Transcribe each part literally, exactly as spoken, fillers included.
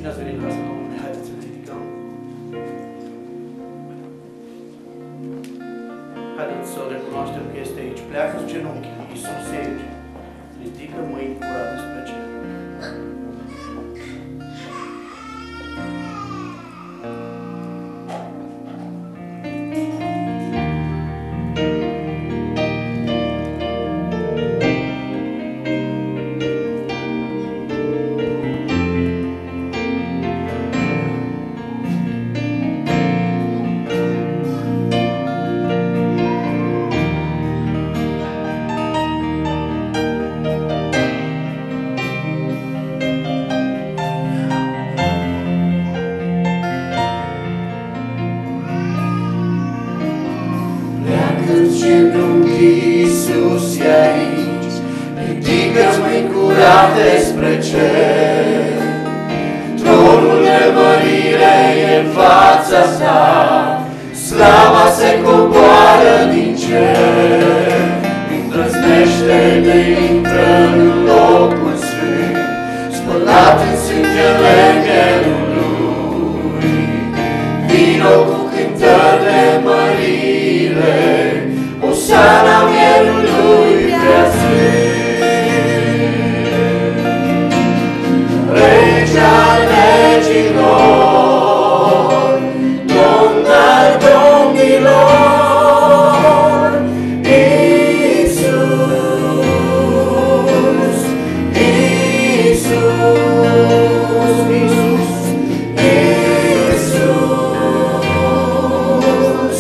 Cine ați venit în casa Domnului? Haideți să ne ridicăm. Haideți să recunoaștem că este aici. Pleacă-ți genunchii, Iisus e aici. Ridică mâini curate spre cer. Iisus e aici, ridică-ți mâini curate spre cer. Tronul de mărire e în fața ta, slava se coboară din cer. Îndrăznește de intră în locul sfânt, spălat în sângele mielului. Vino cu cântări de mărire, Osana mielului prea sfânt. Rege al regilor, Domn al domnilor, Iisus, Iisus, Iisus, Iisus,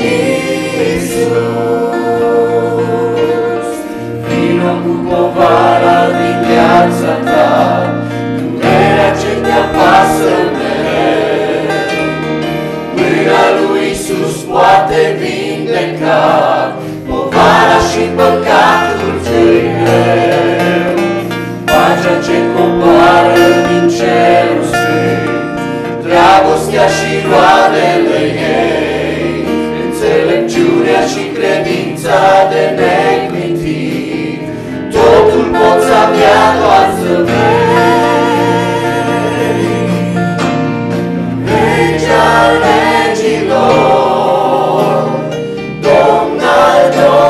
Iisus. Vino cu povara din viața ta, durerea ce te apasă mereu. Mâna lui Iisus poate vindeca povara și păcatul ce-i greu. Pacea ce coboară din cerul sfânt, dragostea și roadele ei, înțelepciunea și credința de neclintit, totul poți avea doar să vrei. Rege al regilor, Domn al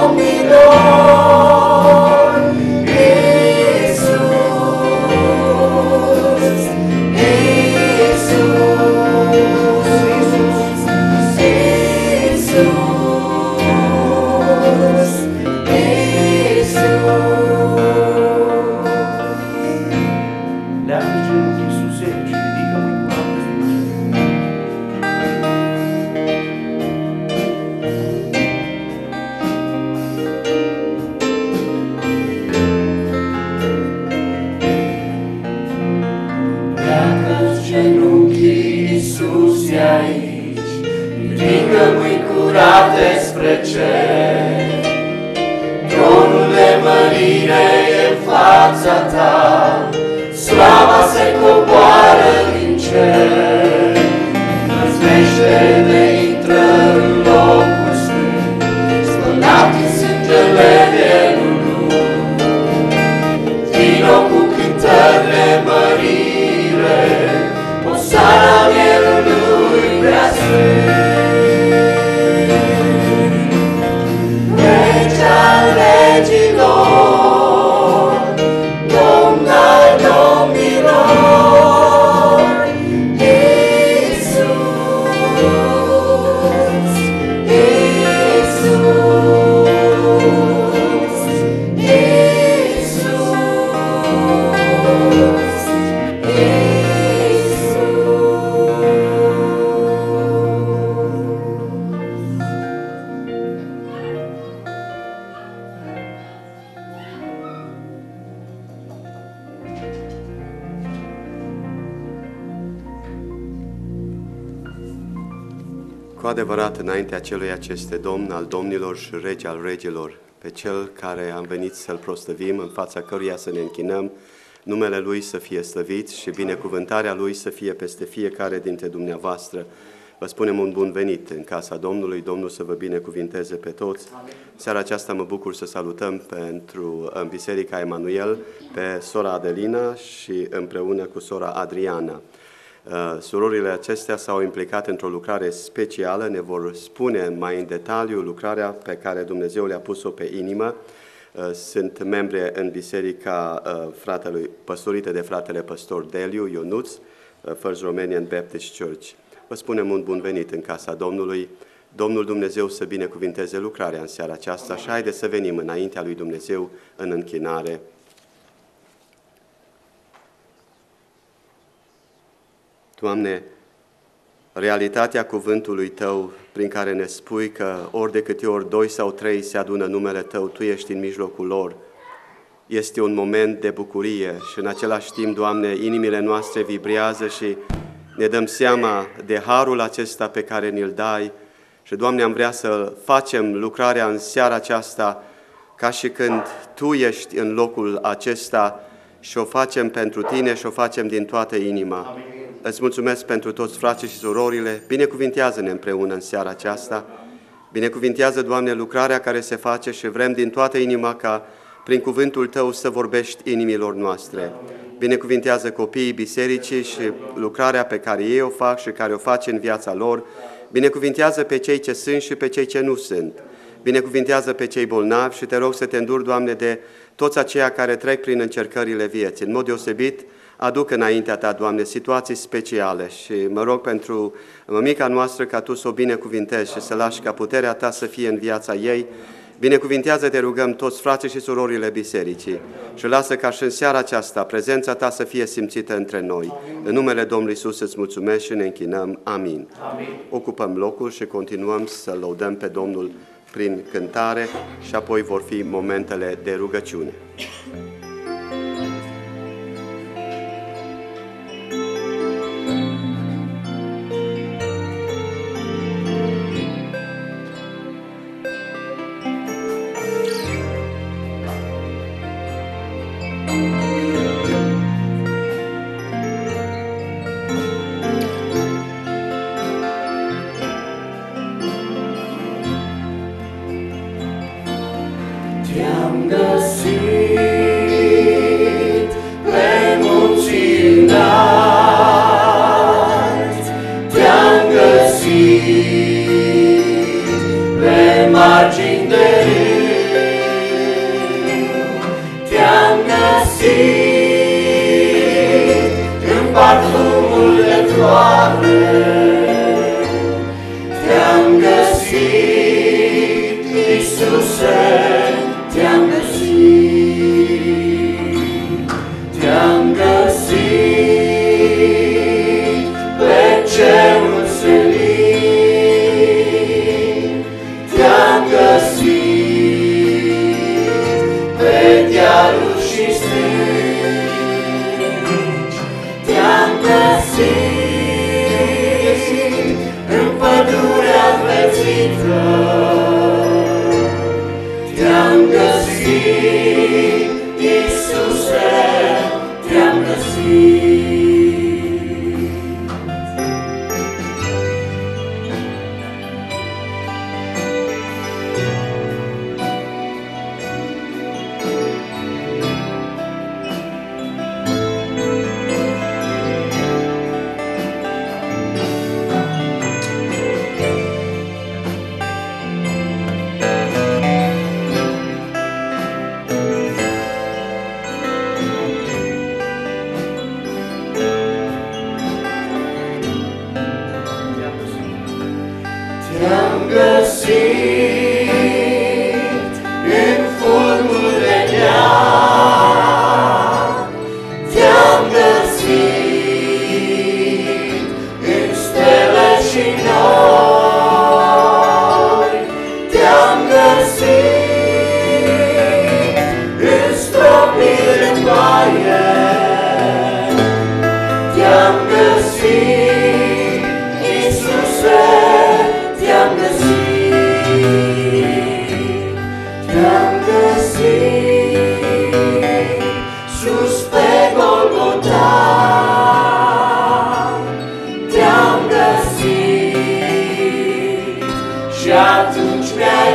domnilor, Iisus, Iisus, Iisus, Leagă-ți genunchii, Iisus e aici. Ridică mâini curate spre cer. Pleacă-ți genunchii, Iisus e aici, ridică mâini curate spre cer. Tronul de mărire e în fața ta, slava se coboară din cer. Înălțește de intră în locul sfânt, spălat în sângele mielului. Vino cu cântări de mărire, Osana mielului prea sfânt. Rege al regilor, Domn al domnilor, Iisus, Iisus, Iisus, Cu adevărat, înaintea celui aceste Domn al domnilor și Rege al regilor, pe Cel care am venit să-L prostăvim, în fața căruia să ne închinăm, numele Lui să fie slăvit și binecuvântarea Lui să fie peste fiecare dintre dumneavoastră. Vă spunem un bun venit în casa Domnului, Domnul să vă binecuvinteze pe toți. Seara aceasta mă bucur să salutăm pentru în Biserica Emanuel pe sora Adelina și împreună cu sora Adriana. Surorile acestea s-au implicat într-o lucrare specială, ne vor spune mai în detaliu lucrarea pe care Dumnezeu le-a pus-o pe inimă. Sunt membre în biserica fratelui, păstorită de fratele păstor Deliu Ionuț, First Romanian Baptist Church. Vă spunem un bun venit în casa Domnului. Domnul Dumnezeu să binecuvinteze lucrarea în seara aceasta și haideți să venim înaintea lui Dumnezeu în închinare. Doamne, realitatea cuvântului Tău prin care ne spui că ori de câte ori doi sau trei se adună numele Tău, Tu ești în mijlocul lor, este un moment de bucurie și în același timp, Doamne, inimile noastre vibrează și ne dăm seama de harul acesta pe care ni-l dai și, Doamne, am vrea să facem lucrarea în seara aceasta ca și când Tu ești în locul acesta și o facem pentru Tine și o facem din toată inima. Amin. Îți mulțumesc pentru toți frații și surorile, binecuvintează-ne împreună în seara aceasta, binecuvintează, Doamne, lucrarea care se face și vrem din toată inima ca prin cuvântul Tău să vorbești inimilor noastre. Binecuvintează copiii bisericii și lucrarea pe care ei o fac și care o face în viața lor, binecuvintează pe cei ce sunt și pe cei ce nu sunt, binecuvintează pe cei bolnavi și Te rog să Te înduri, Doamne, de toți aceia care trec prin încercările vieții. În mod deosebit, aduc înaintea Ta, Doamne, situații speciale și mă rog pentru mămica noastră ca Tu să o binecuvintezi și să lași ca puterea Ta să fie în viața ei. Binecuvintează, Te rugăm, toți frații și surorile bisericii și lasă ca și în seara aceasta prezența Ta să fie simțită între noi. În numele Domnului Iisus îți mulțumesc și ne închinăm. Amin. Amin. Ocupăm locul și continuăm să lăudăm pe Domnul prin cântare și apoi vor fi momentele de rugăciune. Te-am găsit pe munții înalți, te-am găsit pe margini de râu, te-am găsit în parfumul de floare, te-am găsit, Iisuse. Te-am găsit, te-am găsit pe cerul senin, te-am găsit pe dealuri și stânci, te-am găsit în pădurea înverțită. Te-am găsit, Iisuse, te-am găsit. Te-am găsit în fulgul de neam, te-am găsit în stele și nori, te-am găsit în stropii de baie, te-am găsit, Iisuse. Te-am găsit, te-am găsit sus pe Golgota, te-am găsit și atunci mi-ai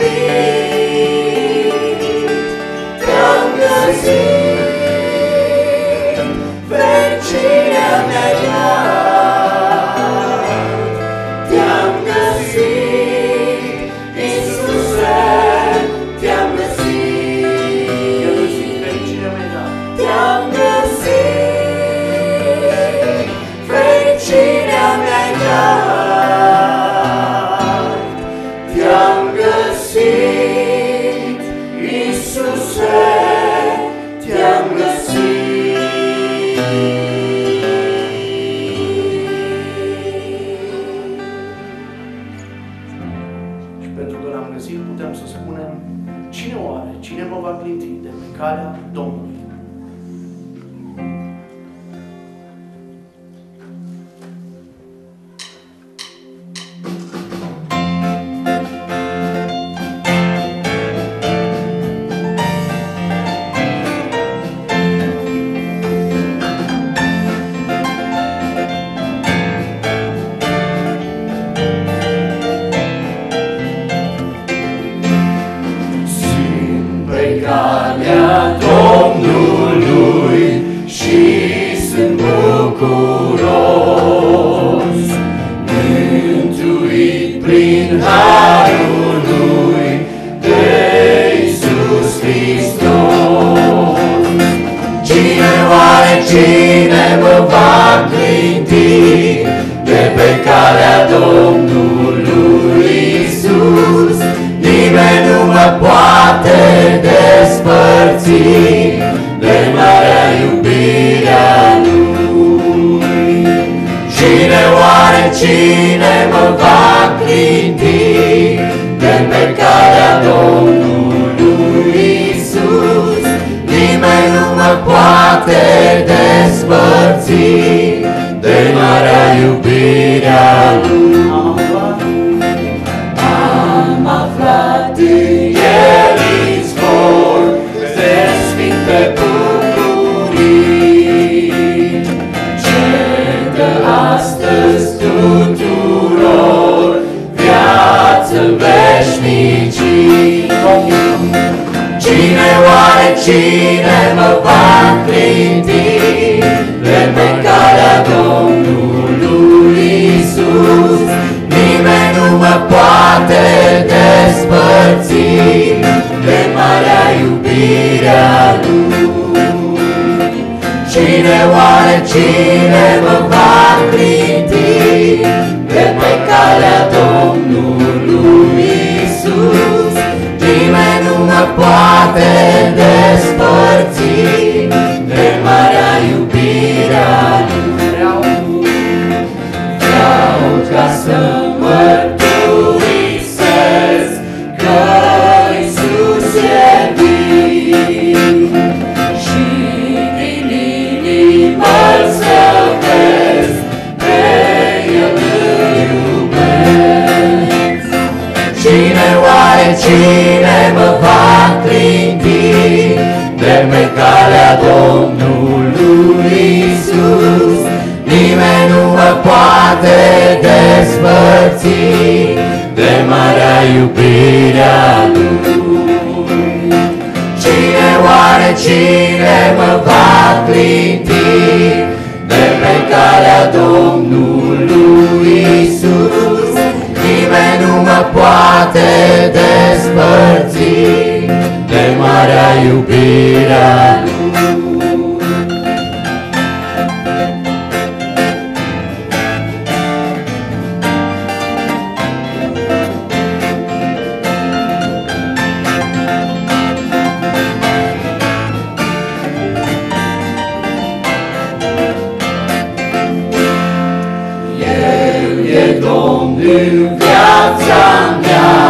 vorbit, te-am găsit, fericirea mi-ai dat. te-am găsit, fericirea mea-i dat. Te-am găsit, Iisuse, te-am găsit. Și pentru că l-am găsit, putem să spunem: cine oare, cine mă va clinti de pe calea Domnului? Calea Domnului și sunt bucuros, mântuit prin harul lui de Iisus Hristos. Cine oare, cine mă va clinti de pe calea Domnului Iisus? Nimeni nu mă poate despărți de marea iubirea Lui. Cine oare, cine mă va clinti de pe calea Domnului Iisus? Nimeni nu mă poate despărți de marea iubirea Lui. Am aflat în El izvor de sfinte bucurii, ce dă astăzi tuturor viață veșnicii. Cine oare, cine mă va clinti de pe calea Domnului Iisus? Nimeni nu mă poate despărți de marea iubirea Lui. Cine oare, cine mă va clinti de pe calea Domnului Iisus? Nimeni nu mă poate despărți de marea iubirea Lui. Vreau ca să mărturisesc că Iisus e vin și din inimă-L să vezi, pe El îl iubesc. Cine oare, cine mă va clinti de pe calea Domnului Iisus? Nimeni nu mă poate despărți de marea iubirea Lui. Cine oare, cine mă va clinti de pe calea Domnului Iisus? Nimeni nu mă poate despărți de marea iubirea Lui. Domn în viața mea,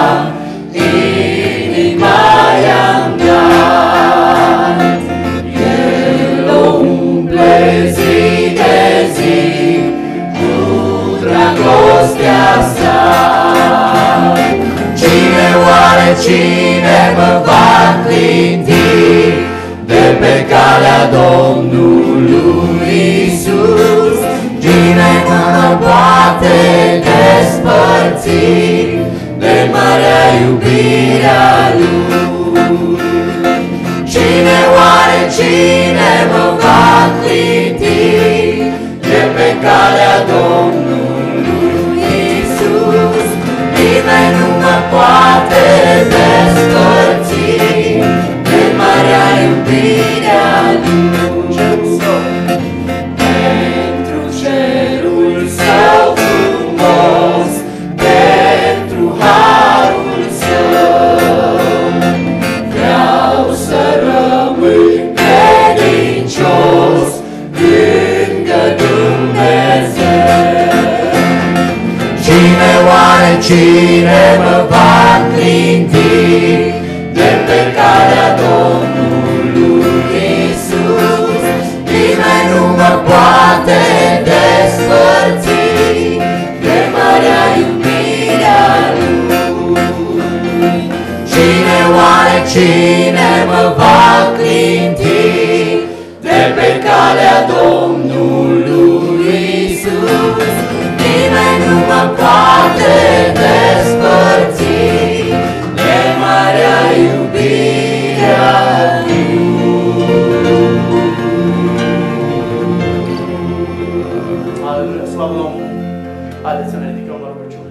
inima i-am dat. El o umple zi de zi cu dragostea sa. Cine oare, cine mă va clinti de pe calea Domnului Iisus? Cine nu mă poate despărți de marea iubirea Lui? Cine oare, cine mă va clinti de pe calea Domnului Iisus? Nimeni nu mă poate despărți de marea iubirea Lui. Haideți să ne ridicăm la rugăciune.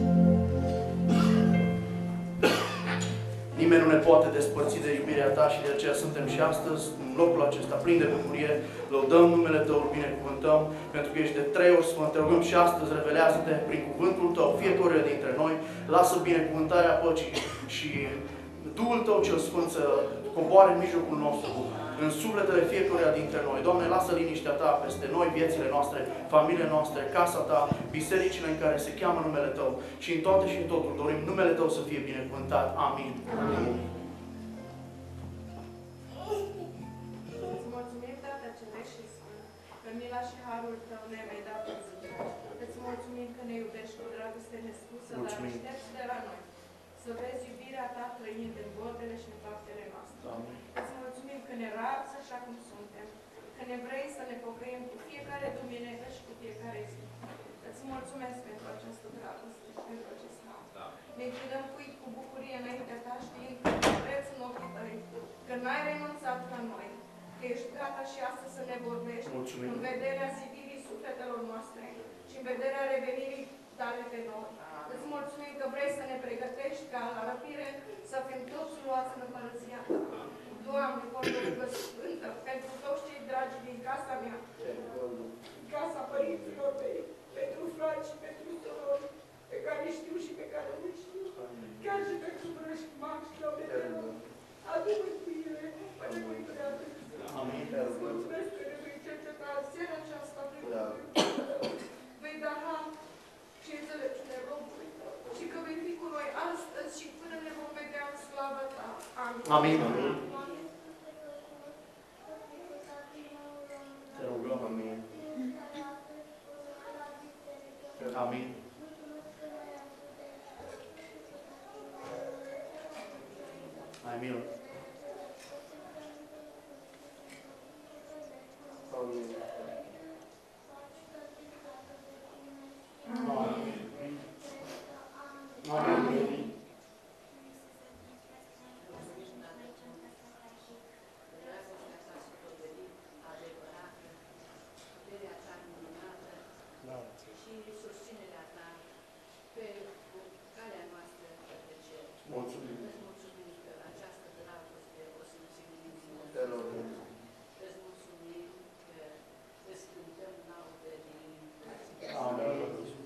Nimeni nu ne poate despărți de iubirea Ta și de aceea suntem și astăzi, în locul acesta, plin de bucurie, lăudăm numele Tău, îl binecuvântăm, pentru că ești de trei ori sfânt. Te rugăm și astăzi, revelează-te prin cuvântul Tău, fiecare dintre noi, lasă binecuvântarea păcii și Duhul Tău cel Sfânt să coboare în mijlocul nostru, în sufletele fiecăruia dintre noi. Doamne, lasă liniștea Ta peste noi, viețile noastre, familiile noastre, casa Ta, bisericile în care se cheamă numele Tău și în toate și în totul dorim numele Tău să fie binecuvântat. Amin. Amin. Îți mulțumim, Tată Ceresc și Sfânt, că mila și harul Tău ne vei da pe zi. Îți mulțumim că ne iubești cu dragoste nespusă, dar aștepți de la noi să vezi iubirea Ta trăind în vorbele și în faptele noastre. Amin. Îți mulțumim că ne rabzi așa cum suntem, că ne vrei să ne pocăim cu fiecare duminică și cu fiecare zi. Îți mulțumesc pentru această dragoste și pentru acest har. Ne închinăm cu, cu bucurie înaintea Ta, știind că ne vreți în ochii Tăi, că n-ai renunțat la noi, că ești gata și astăzi să ne vorbești. Mulțumim. În vederea zidirii sufletelor noastre și în vederea revenirii Tale pe noi. Îți mulțumim că vrei să ne pregătești ca la răpire să fim toți luați în împărăția Ta. Doamne, vorbă rugă sfântă, pentru toți cei dragi din casa mea, casa părinților mei, pentru frați și pentru surori, pe care știu și pe care nu știu, chiar și pentru vrăjmași, Doamne, te rog, adu mântuire, până nu-i prea târziu. Amin. Îți mulțumesc că ne vei cerceta seara aceasta prin vei da har și înțelepciune robului Tău și că vei fi cu noi astăzi și până ne vom vedea în slavă Ta. Amin. Amin. Amin. Te rugăm. Amin. Amin. Ai milă. Amin. Amin. Amin. Mulțumim. Mulțumim că această dragoste o simțim din zi. Te rugăm. Îți mulțumim că îți cântăm laude din Amin.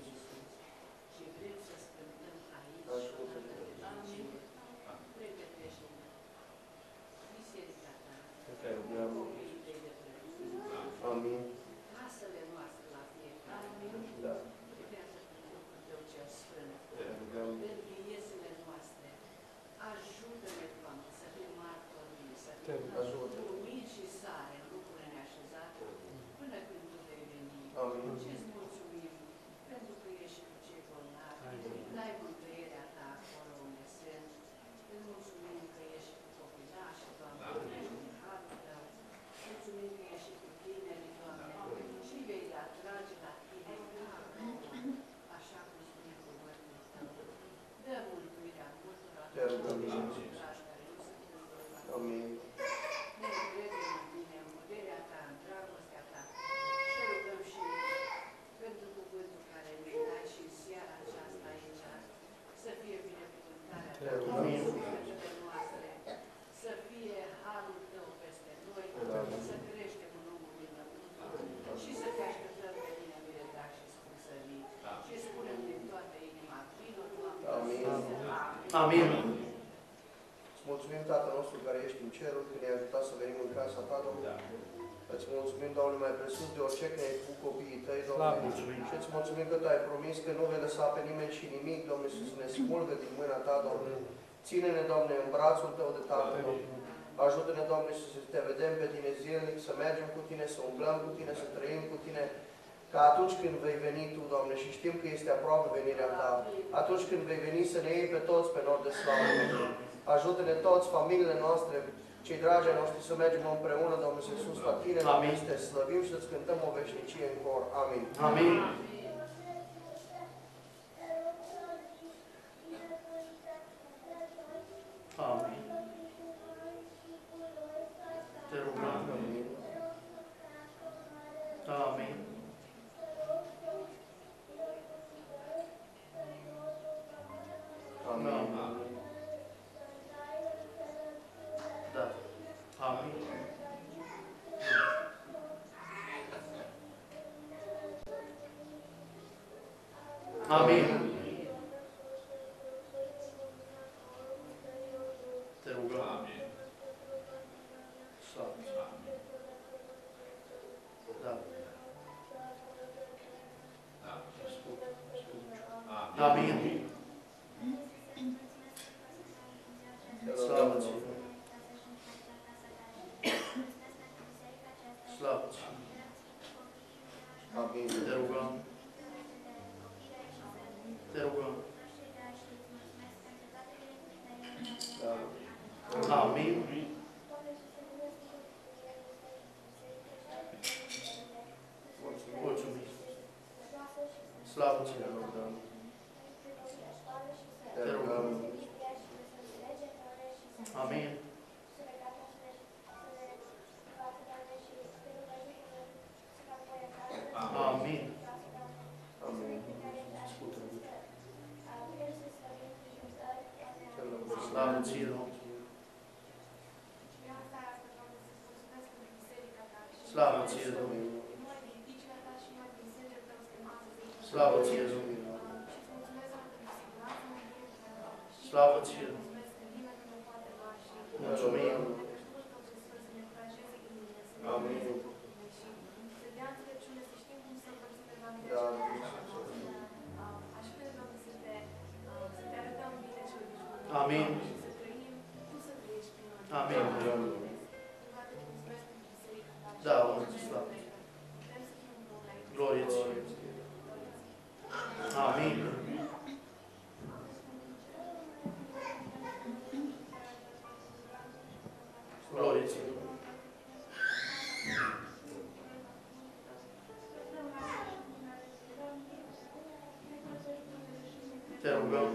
și vrem să cântăm aici. Amin. Pregătește-ne biserica Ta, Te rugăm. copiii Tăi de preț. Amin. Casele noastre la fiecare. Amin. Da. Lucrează cu Duhul Tău cel Sfânt. Te rugăm. Pentru viețile noastre. Ajută-ne, Doamne, să fim martori, să fim Ajută. lumini și sare în lucrurile neașezate, până când Tu vei veni. Amin. Și îți mulțumim pentru că ești cu cei bolnavi, dai mântuirea Ta acolo unde sunt. Îți mulțumim că ești cu copilașii, Doamne, ești cu harul Tău. Mulțumim că ești cu tinerii, Doamne, și vei atrage la Tine ca acolo, așa cum spune cuvântul Tău. Dă mântuirea multora Te rugăm, dragi care nu sunt îndrăgostați. Amin. Ne încredem în Tine, în puterea Ta, în dragostea Ta. Te rugăm și pentru cuvântul care ne dai și în seara aceasta aici, să fie binecuvântarea Ta în sufletele noastre, să fie harul Tău peste noi, să creștem în omul dinăuntru și să Te așteptăm pe Tine, binedat și spus să vii. Și spunem din toată inima, vino, Doamne, Amin. Amin. Amin. Îți mulțumim, Tatăl nostru care ești în ceruri, că ne-ai ajutat să venim în casa Ta, Doamne. Îți mulțumim, Doamne, mai presus de orice că ai cu copiii Tăi, Doamne. Mulțumim. Și îți mulțumim că Tu ai promis că nu vei lăsa pe nimeni și nimic, Doamne, să ne smulgă din mâna Ta, Doamne. Ține-ne, Doamne, în brațul Tău de Tatăl. Ajută-ne, Doamne, să Te vedem pe Tine zilnic, să mergem cu Tine, să umblăm cu Tine, să trăim cu Tine, ca atunci când vei veni Tu, Doamne, și știm că este aproape venirea Ta, atunci când vei veni să ne iei pe toți pe nor de slavă. Ajută-ne toți, familiile noastre, cei dragi ai noștri, să mergem împreună, Domnul Iisus, la Tine, Doamne, să Te slăvim și să-ți cântăm o veșnicie în cor. Amin. Amin. Amin. Te rugăm. Amin. Amin. Amin. Te rugăm. Amin. Slavă. Da. Da. Ascult, ascult. Amin. Amin. Slavă ție. Slavă ție. Amin. Te rugăm. Te rugăm. Da. Amin. Mulțumim. Slavă ție. Te rugăm. Te Te rugăm. rugăm. Amin. Amin. Amin. Ascultă-mă. Te rugăm. Slavă ție, Domnul. Slavă ție, Domnul. Slavă ție, Domnul. Slavă ție, Domnul. Mulțumim. Amin. Da. Amin. Amin. Da, Domnul, slavă. Glorie ție. Amin. Glorie ție. Te rugăm.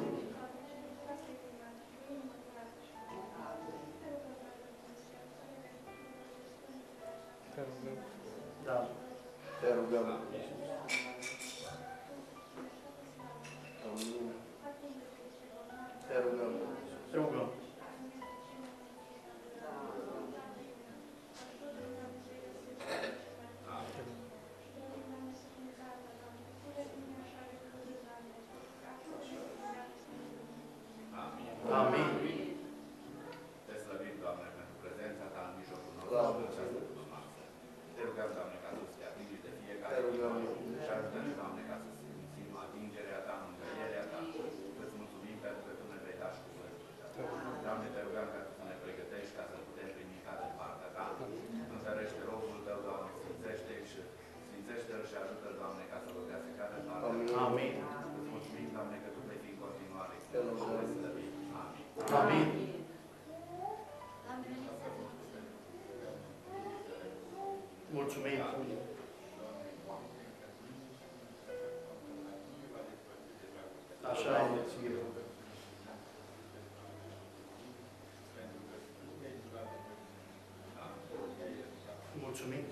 Da. Te rugăm. Amin. Te rugăm. Te rugăm. Amin. Te slăvim, Doamne, pentru prezența Ta în mijlocul nostru Slavă în această după-masă. Te rugăm, Doamne, ca să te atingi de fiecare Te rugăm. și ajută-ne, Doamne, ca să simțim atingerea Ta, mângâierea Ta. Îți mulțumim pentru că Tu ne vei da și cuvântul Tău. Doamne, Te rugăm ca Tu să ne pregătești ca să putem primi ca din partea Ta. Întărește robul Tău, Doamne, sfințește-l și sfințește-l și ajută-l, Doamne, ca să lovească ca din partea Amin. Ta. Amin. Îți mulțumim, Doamne, că Tu vei fi în continuare. Te rugăm. Te slăvim. Amin. Amin. Mulțumim. Așa e. Mulțumim.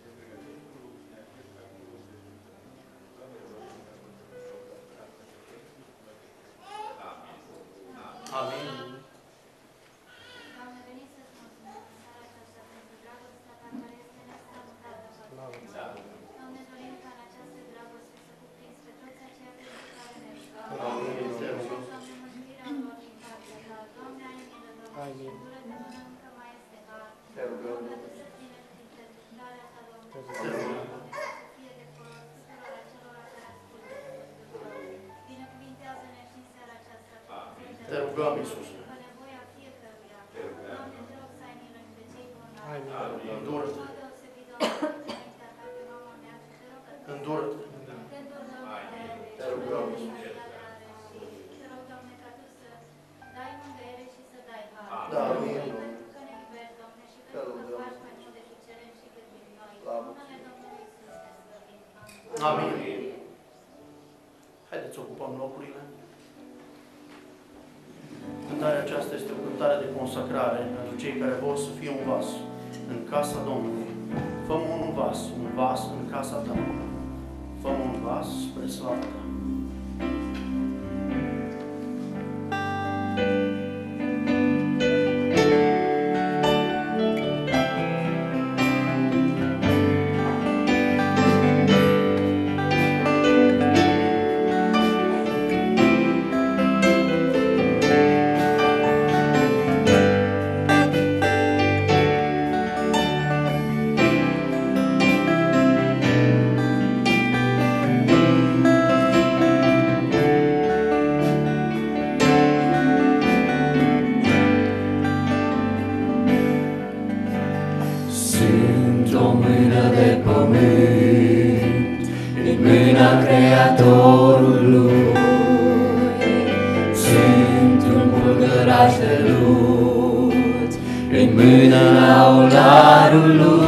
Amin. Doamne, veniți să-ți mulțumesc în seara aceasta pentru dragostea Ta care este nestrămutată față de noi. Doamne, dorim ca în această dragoste să cuprinzi pe toți aceia pe care ne rugăm. Amin. Te rugăm. Doamne, mântuirea lor din partea Ta. Doamne, ai milă, Doamne, și dură de până încă mai este har. Te rugăm. Doamne, Tu să ține printre darea Ta, Doamne, Te rugăm. Doamne, ca să fie de folos tuturor acelora care ascultă cuvântul Tău. Binecuvintează-ne și în seara aceasta. Te rugăm, Iisus. După nevoia fiecăruia. Doamne, te rog să ai milă de cei bolnavi. Îndură-te. În mod deosebit, Doamne, înaintea Ta pe mama mea, și te rog că Tu Îndură-te. te îndur, Doamne, Te rugăm. și te rog, Doamne, ca Tu să dai mângâiere și să dai har. Da, amin. Pentru că ne iubești, Doamne, și pentru că faci mai mult decât cerem și gândim noi. Slavă. În numele Domnului Iisus te slăvim. Amin. Haideți să ocupăm locurile. Cântarea aceasta este o cântare de consacrare pentru cei care vor să fie un vas în casa Domnului. Fă-mă un vas, un vas în casa Ta. Fă-mă un vas spre slava Ta. mâna Creatorului, sunt un bulgăraș de lut în mâna olarului.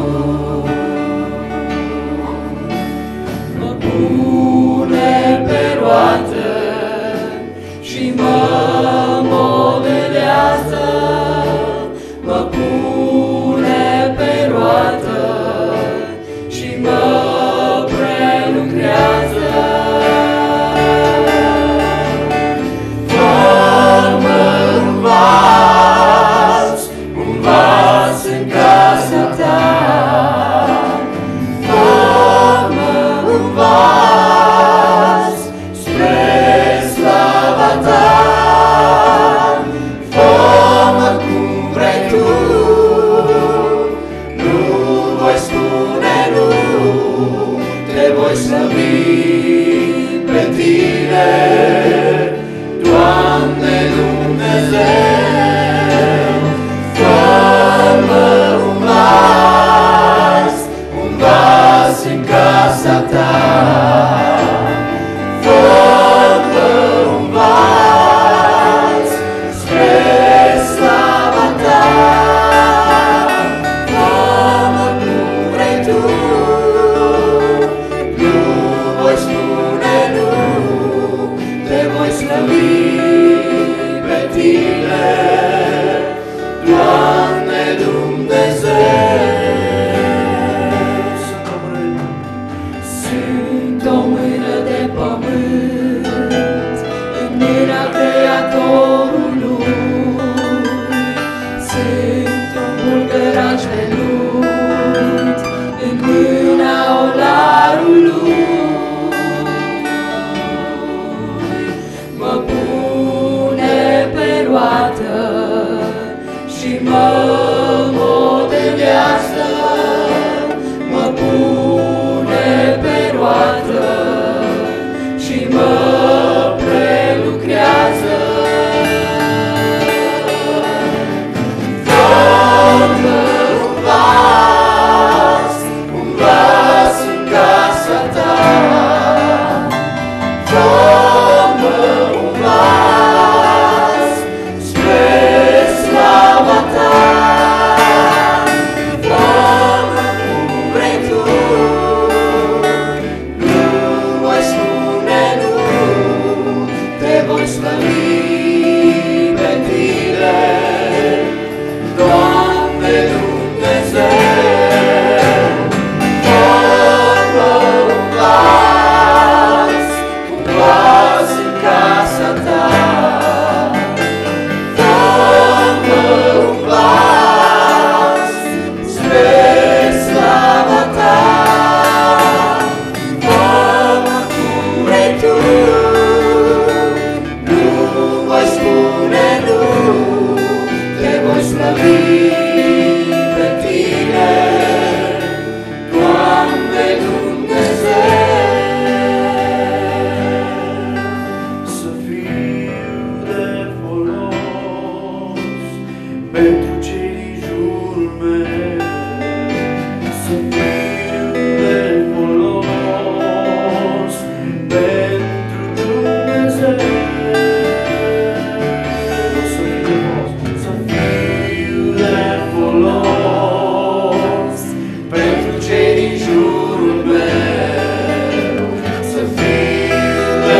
Mă pune pe roată și mă modelează, mă pune pe roată și mă prelucrează. Fă-mă un vas, un vas în casa ta. Fă-mă un vas spre slava ta. Fă-mă cum vrei tu, nu voi spune nu, te voi slăvi pe tine, Doamne Dumnezeu. Fă-mă un vas, un vas în casa ta. Fă-mă un vas spre slava ta. Fă-mă cum vrei tu, nu voi spune nu, te voi slăvi pe tine, Doamne Dumnezeu. Sunt o mână de pământ în mâna Creatorului, sunt un bulgăraș de lut în mâna olarului. Mă pune pe roată și mă modelează, mă pune pe roată și mă prelucrează. Fă-mă un vas, un vas în casa ta. Fă-mă un vas spre slava ta. Fă-mă cum vrei tu, nu voi spune nu, te voi slăvi pe tine, Doamne Dumnezeu. Fă-mă un vas, un vas în casa ta. Fă-mă un vas spre slava ta. Fă-mă cum vrei tu, nu voi spune nu, te voi slăvi pe tine, Doamne Dumnezeu. Să fiu de folos pentru cei din jurul meu, să fiu de folos pentru Dumnezeu. Să fiu de folos pentru cei din jurul meu, să fiu de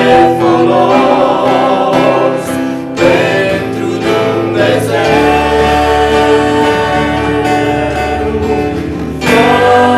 folos pentru Dumnezeu. Fă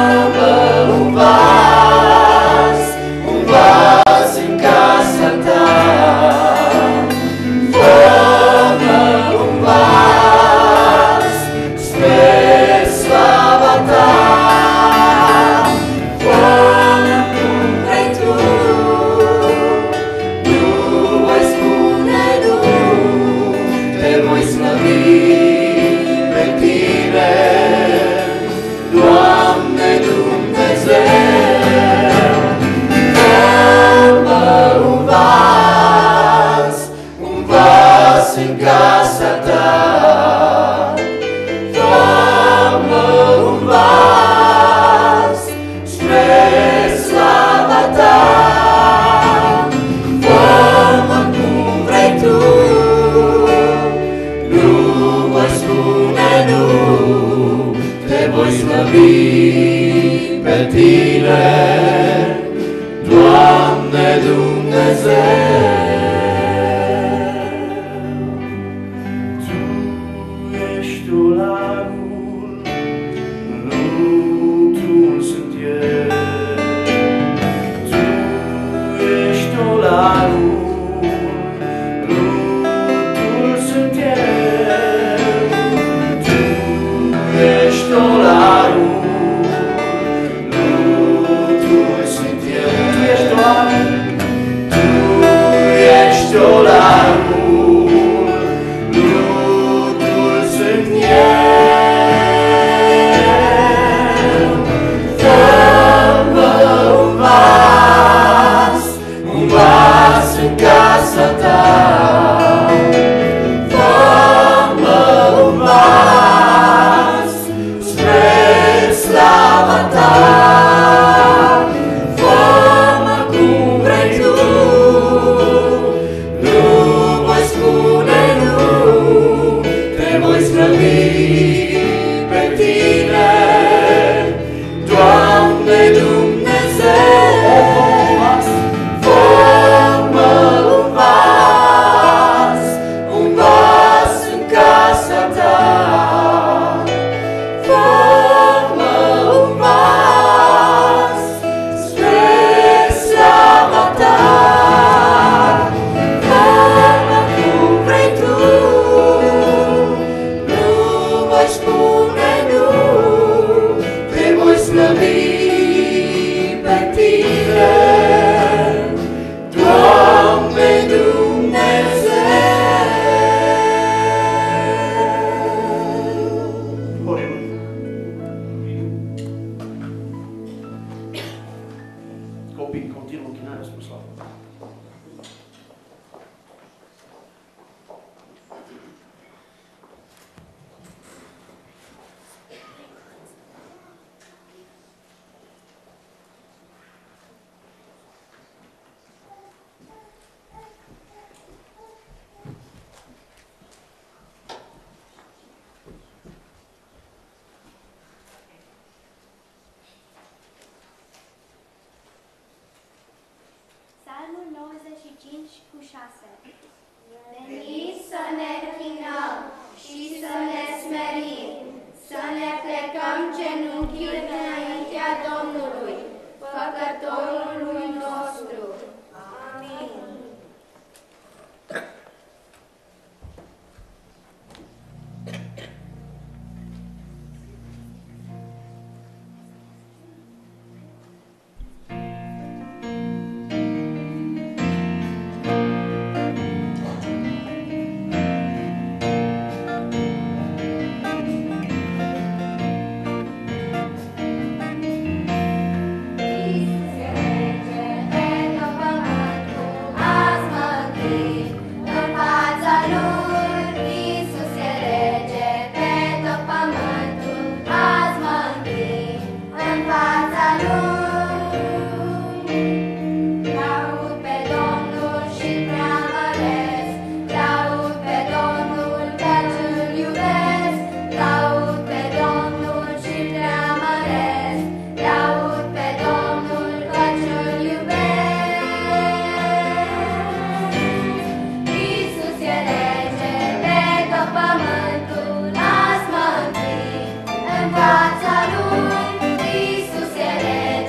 ta. Fă-mă cum vrei tu, nu voi spune nu, te voi slăvi pe tine, Doamne Dumnezeu. Fă-mă un vas, un vas în casa ta. Fă-mă un vas spre slava ta. Fă-mă cum vrei tu, nu voi spune nu, te voi slăvi pe tine, Doamne Dumnezeu. Aleluia. Copii, continuă închinarea spre slavă. Psalmul nouăzeci și cinci cu șase. Veniți să ne închinăm și să ne smerim, să ne plecăm genunchiul înaintea Domnului, Făcătorului nostru. Amin. Fața lui, Iisus e rege.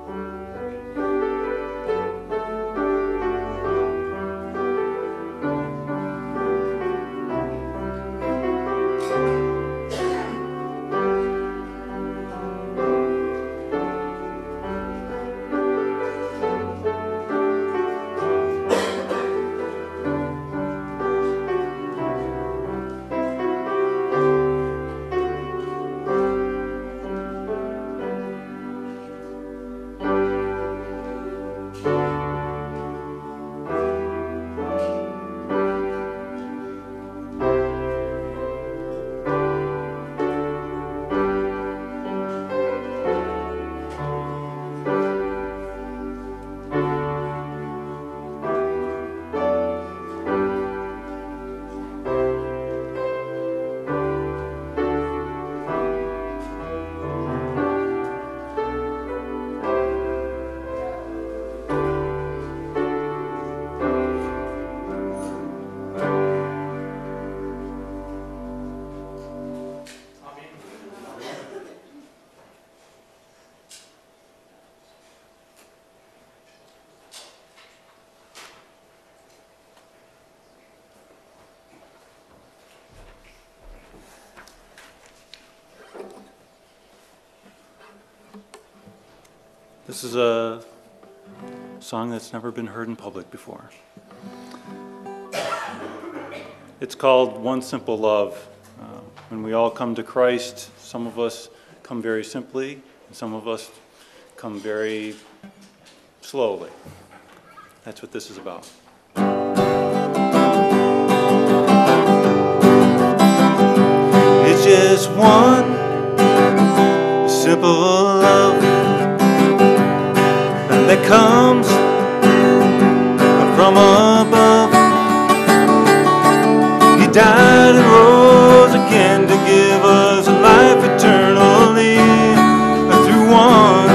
This is a song that's never been heard in public before. It's called One Simple Love. Uh, when we all come to Christ, some of us come very simply, and some of us come very slowly. That's what this is about. It's just one simple love that comes from above. He died and rose again to give us life eternally through one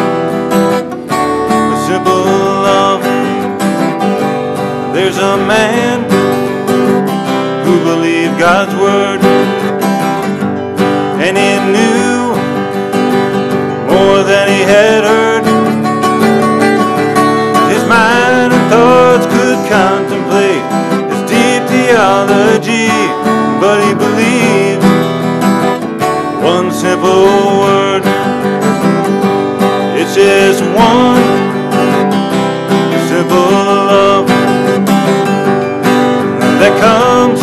simple love. There's a man who believed God's word, and he knew more than he had heard. His mind and thoughts could contemplate his deep theology, but he believed one simple word. It's just one simple love that comes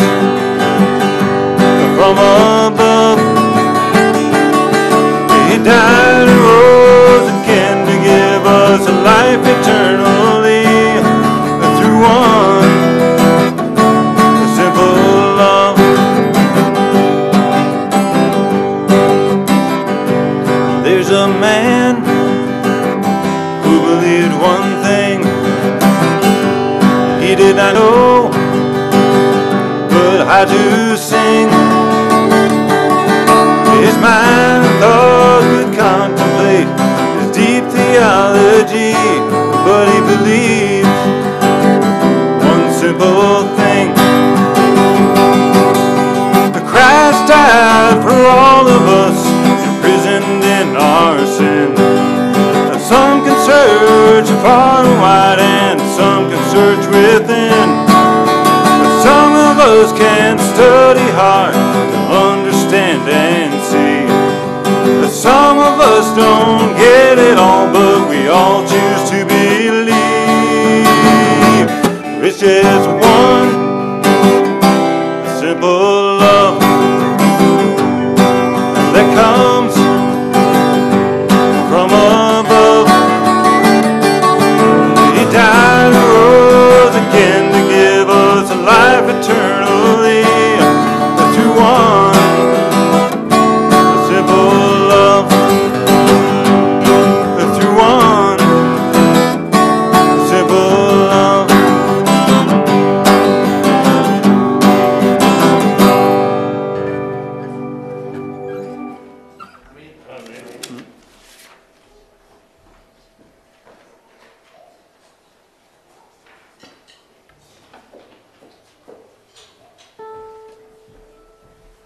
from above. He died and rose again to give us a life eternally through one simple love. There's a man who believed one thing he did not know but how to sing. His mind and thought could contemplate his deep theology, but he believed one simple thing. Christ died for all of us, imprisoned in our sin. Some can search far and wide, and some can search within. But some of us can study hard to understand and see. But some of us don't get it all, but we all choose to believe. It's just one simple love that comes from above. He died and rose again to give us a life eternally through one simple love. Through one simple love.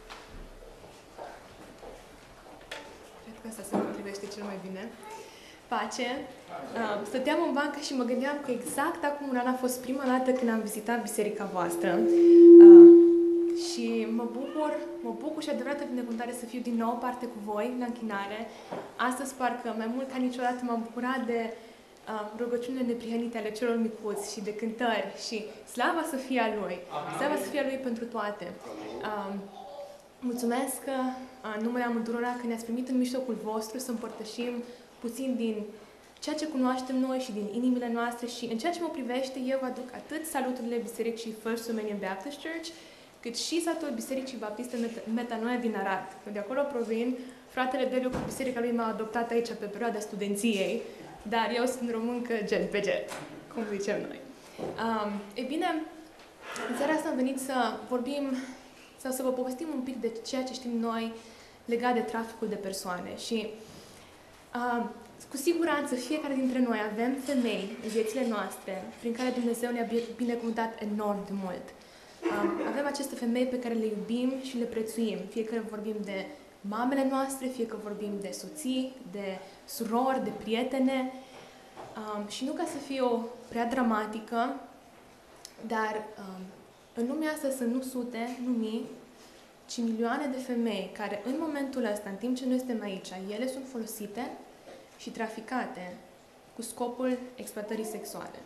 Cred că asta se potrivește cel mai bine. Pace. Uh, stăteam în bancă și mă gândeam că exact acum un an a fost prima dată când am vizitat biserica voastră. Uh, și mă bucur, mă bucur și adevărată binecuvântare să fiu din nou parte cu voi la închinare. Astăzi parcă mai mult ca niciodată m-am bucurat de uh, rugăciunile neprihănite ale celor micuți și de cântări și slava să fie a Lui. Slava să fie a Lui pentru toate. Uh, mulțumesc uh, în numele amândurora că ne-ați primit în mijlocul vostru să împărtășim puțin din ceea ce cunoaștem noi și din inimile noastre și în ceea ce mă privește, eu vă aduc atât saluturile Bisericii First Romanian Baptist Church, cât și salutul Bisericii Baptiste Metanoia din Arad. De acolo provin, fratele Deliu cu biserica lui m-a adoptat aici pe perioada studenției, dar eu sunt româncă gen pe gen, cum zicem noi. Um, e bine, în seara asta am venit să vorbim sau să vă povestim un pic de ceea ce știm noi legat de traficul de persoane și uh, cu siguranță fiecare dintre noi avem femei în viețile noastre prin care Dumnezeu ne-a binecuvântat enorm de mult. Um, avem aceste femei pe care le iubim și le prețuim, fie că vorbim de mamele noastre, fie că vorbim de soții, de surori, de prietene. Um, și nu ca să fiu prea dramatică, dar um, în lumea asta sunt nu sute, nu mii, ci milioane de femei care în momentul ăsta, în timp ce noi suntem aici, ele sunt folosite și traficate cu scopul exploatării sexuale.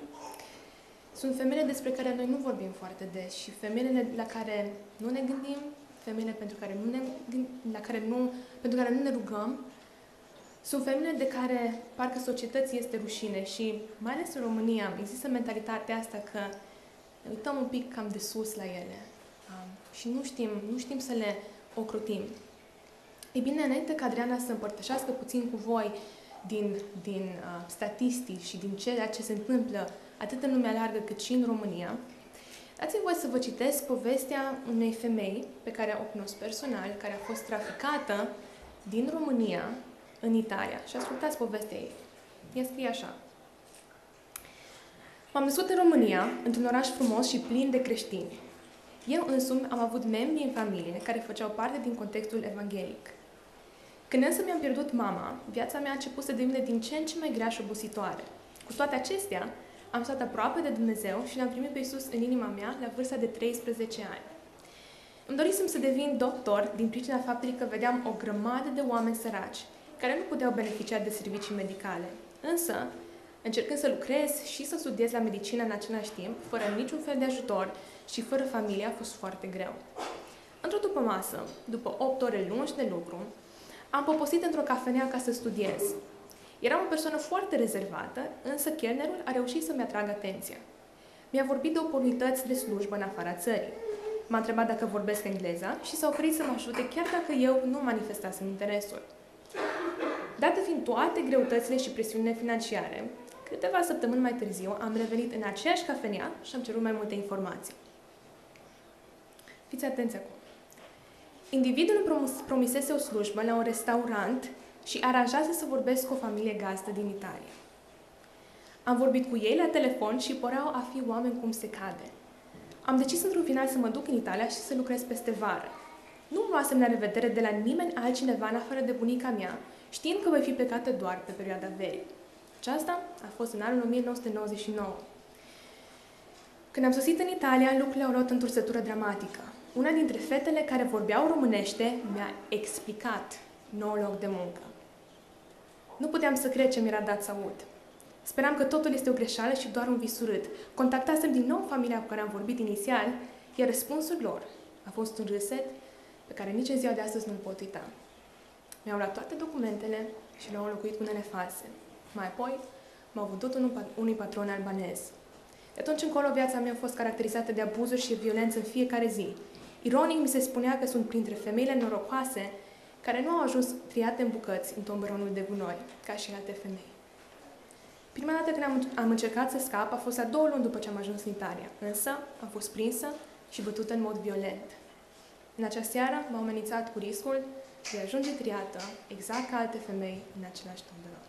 Sunt femeile despre care noi nu vorbim foarte des și femeile la care nu ne gândim, femeile pentru care nu ne, la care nu, pentru care nu ne rugăm, sunt femeile de care parcă societății este rușine și mai ales în România există mentalitatea asta că ne uităm un pic cam de sus la ele um, și nu știm, nu știm să le ocrotim. Ei bine, înainte ca Adriana să împărtășească puțin cu voi din, din uh, statistici și din ceea ce se întâmplă atât în lumea largă cât și în România, dați-mi voi să vă citesc povestea unei femei pe care o cunosc personal, care a fost traficată din România în Italia. Și ascultați povestea ei. Ea scrie așa. M-am născut în România, într-un oraș frumos și plin de creștini. Eu însumi am avut membri în familie care făceau parte din contextul evanghelic. Când însă mi-am pierdut mama, viața mea a început să devină din ce în ce mai grea și obositoare. Cu toate acestea, am stat aproape de Dumnezeu și l-am primit pe Iisus în inima mea la vârsta de treisprezece ani. Îmi dorisem să devin doctor din pricina faptului că vedeam o grămadă de oameni săraci care nu puteau beneficia de servicii medicale. Însă, încercând să lucrez și să studiez la medicină în același timp, fără niciun fel de ajutor și fără familie, a fost foarte greu. Într-o după masă, după opt ore lungi de lucru, am poposit într-o cafenea ca să studiez. Eram o persoană foarte rezervată, însă chelnerul a reușit să-mi atragă atenția. Mi-a vorbit de oportunități de slujbă în afara țării. M-a întrebat dacă vorbesc engleza și s-a oferit să mă ajute chiar dacă eu nu manifestasem interesul. Date fiind toate greutățile și presiunile financiare, câteva săptămâni mai târziu am revenit în aceeași cafenea și am cerut mai multe informații. Fiți atenți acum. Individul îmi promisese o slujbă la un restaurant și aranjase să vorbesc cu o familie gazdă din Italia. Am vorbit cu ei la telefon și păreau a fi oameni cum se cade. Am decis într-un final să mă duc în Italia și să lucrez peste vară. Nu îmi luasem la revedere de la nimeni altcineva în afară de bunica mea, știind că voi fi plecată doar pe perioada verii. Aceasta a fost în anul o mie nouă sute nouăzeci și nouă. Când am sosit în Italia, lucrurile au luat întorsătură dramatică. Una dintre fetele care vorbeau românește mi-a explicat noul loc de muncă. Nu puteam să cred ce mi-era dat să aud. Speram că totul este o greșeală și doar un vis urât. Contactasem din nou familia cu care am vorbit inițial, iar răspunsul lor a fost un râset pe care nici în ziua de astăzi nu-l pot uita. Mi-au luat toate documentele și le-au înlocuit cu unele false. Mai apoi, m-au vândut unui patron albanez. De atunci încolo, viața mea a fost caracterizată de abuzuri și violență în fiecare zi. Ironic, mi se spunea că sunt printre femeile norocoase care nu au ajuns triate în bucăți în tomberonul de gunoi, ca și alte femei. Prima dată când am, am încercat să scap a fost a două luni după ce am ajuns în Italia, însă am fost prinsă și bătută în mod violent. În acea seară m-au amenințat cu riscul de a ajunge triată, exact ca alte femei în același tomberon.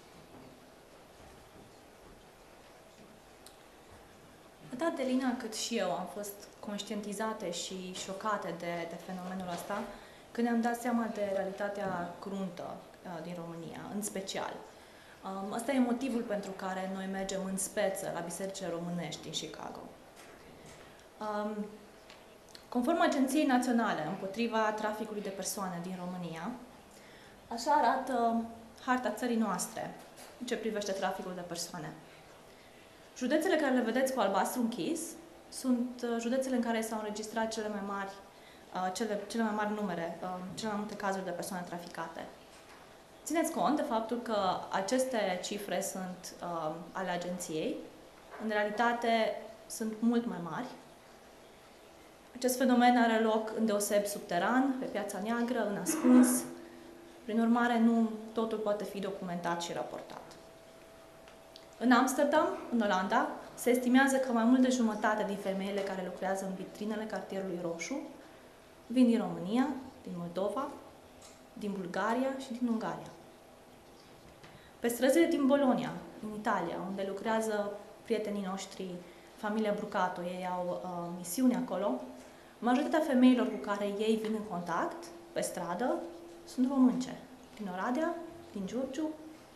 Atât Adelina cât și eu am fost conștientizate și șocate de, de fenomenul ăsta când ne-am dat seama de realitatea cruntă uh, din România, în special. Um, Asta e motivul pentru care noi mergem în speță la bisericile românești din Chicago. Um, Conform Agenției Naționale împotriva traficului de persoane din România, așa arată harta țării noastre în ce privește traficul de persoane. Județele care le vedeți cu albastru închis sunt județele în care s-au înregistrat cele mai mari, cele, cele mai mari numere, cele mai multe cazuri de persoane traficate. Țineți cont de faptul că aceste cifre sunt uh, ale agenției, în realitate sunt mult mai mari. Acest fenomen are loc îndeosebi subteran, pe piața neagră, în ascuns. Prin urmare, nu totul poate fi documentat și raportat. În Amsterdam, în Olanda, se estimează că mai mult de jumătate din femeile care lucrează în vitrinele cartierului Roșu vin din România, din Moldova, din Bulgaria și din Ungaria. Pe străzile din Bologna, în Italia, unde lucrează prietenii noștri, familia Brucato, ei au uh, misiuni acolo, majoritatea femeilor cu care ei vin în contact, pe stradă, sunt românce, din Oradea, din Giurgiu.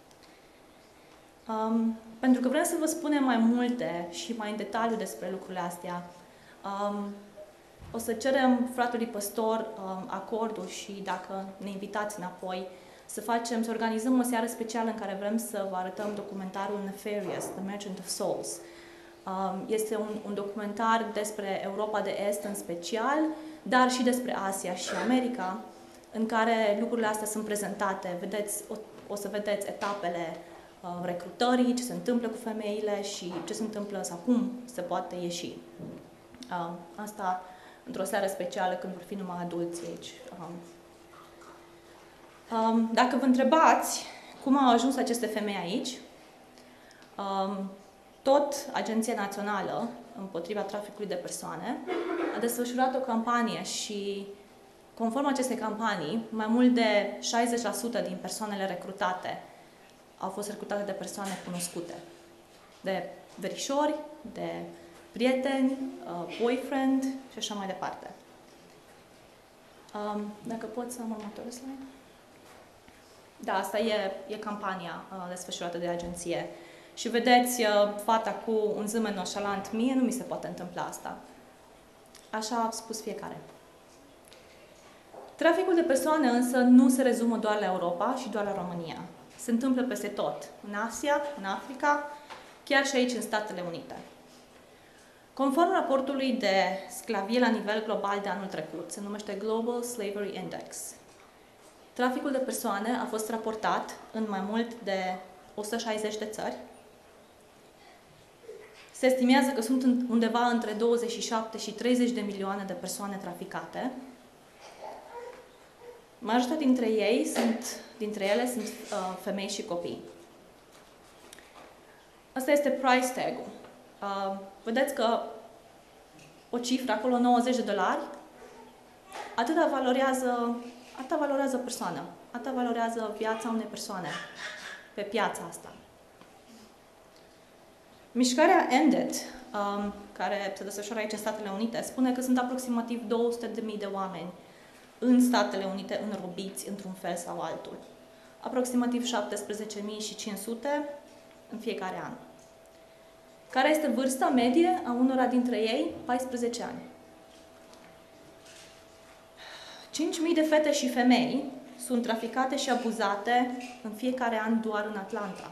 Um, pentru că vrem să vă spunem mai multe și mai în detaliu despre lucrurile astea, um, o să cerem fratelui păstor um, acordul și dacă ne invitați înapoi, să facem, să organizăm o seară specială în care vrem să vă arătăm documentarul Nefarious, The Merchant of Souls. Um, este un, un documentar despre Europa de Est în special, dar și despre Asia și America, în care lucrurile astea sunt prezentate. Vedeți, o, o să vedeți etapele uh, recrutării, ce se întâmplă cu femeile și ce se întâmplă sau cum se poate ieși. Uh, asta într-o seară specială când vor fi numai adulți aici. Um, um, dacă vă întrebați cum au ajuns aceste femei aici, um, tot Agenția Națională împotriva traficului de persoane a desfășurat o campanie și conform acestei campanii, mai mult de șaizeci la sută din persoanele recrutate au fost recrutate de persoane cunoscute, de verișori, de prieteni, uh, boyfriend și așa mai departe. Um, dacă pot să am următorul slide. Da, asta e, e campania uh, desfășurată de agenție. Și vedeți uh, fata cu un zâmbet nonșalant. Mie nu mi se poate întâmpla asta. Așa a spus fiecare. Traficul de persoane însă nu se rezumă doar la Europa și doar la România. Se întâmplă peste tot. În Asia, în Africa, chiar și aici în Statele Unite. Conform raportului de sclavie la nivel global de anul trecut, se numește Global Slavery Index. Traficul de persoane a fost raportat în mai mult de o sută șaizeci de țări. Se estimează că sunt undeva între douăzeci și șapte și treizeci de milioane de persoane traficate. Majoritatea dintre ei sunt, dintre ele sunt uh, femei și copii. Asta este price tag-ul. Uh, vedeți că o cifră acolo, nouăzeci de dolari, atâta valorează, atâta valorează o persoană, atâta valorează viața unei persoane pe piața asta. Mișcarea End It, um, care se desfășoară aici în Statele Unite, spune că sunt aproximativ două sute de mii de oameni în Statele Unite înrobiți într-un fel sau altul. Aproximativ șaptesprezece mii cinci sute în fiecare an. Care este vârsta medie a unora dintre ei? paisprezece ani. cinci mii de fete și femei sunt traficate și abuzate în fiecare an doar în Atlanta.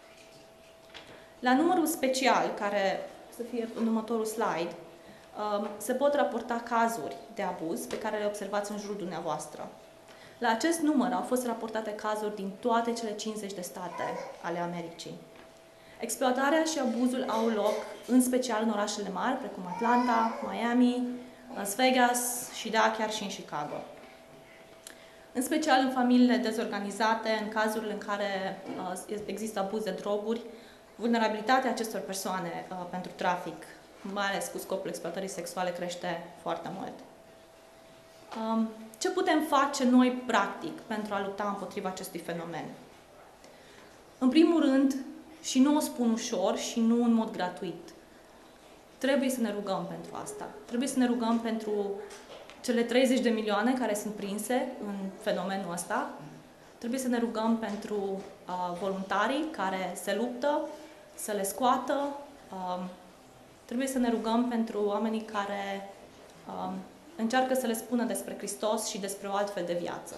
La numărul special, care să fie în următorul slide, se pot raporta cazuri de abuz pe care le observați în jurul dumneavoastră. La acest număr au fost raportate cazuri din toate cele cincizeci de state ale Americii. Exploatarea și abuzul au loc în special în orașele mari, precum Atlanta, Miami, Las Vegas și da, chiar și în Chicago. În special în familiile dezorganizate, în cazurile în care uh, există abuz de droguri, vulnerabilitatea acestor persoane uh, pentru trafic, mai ales cu scopul exploatării sexuale, crește foarte mult. Um, ce putem face noi, practic, pentru a lupta împotriva acestui fenomen? În primul rând, și nu o spun ușor și nu în mod gratuit, trebuie să ne rugăm pentru asta. Trebuie să ne rugăm pentru cele treizeci de milioane care sunt prinse în fenomenul ăsta. Trebuie să ne rugăm pentru uh, voluntarii care se luptă să le scoată. Uh, trebuie să ne rugăm pentru oamenii care uh, încearcă să le spună despre Hristos și despre o altfel de viață.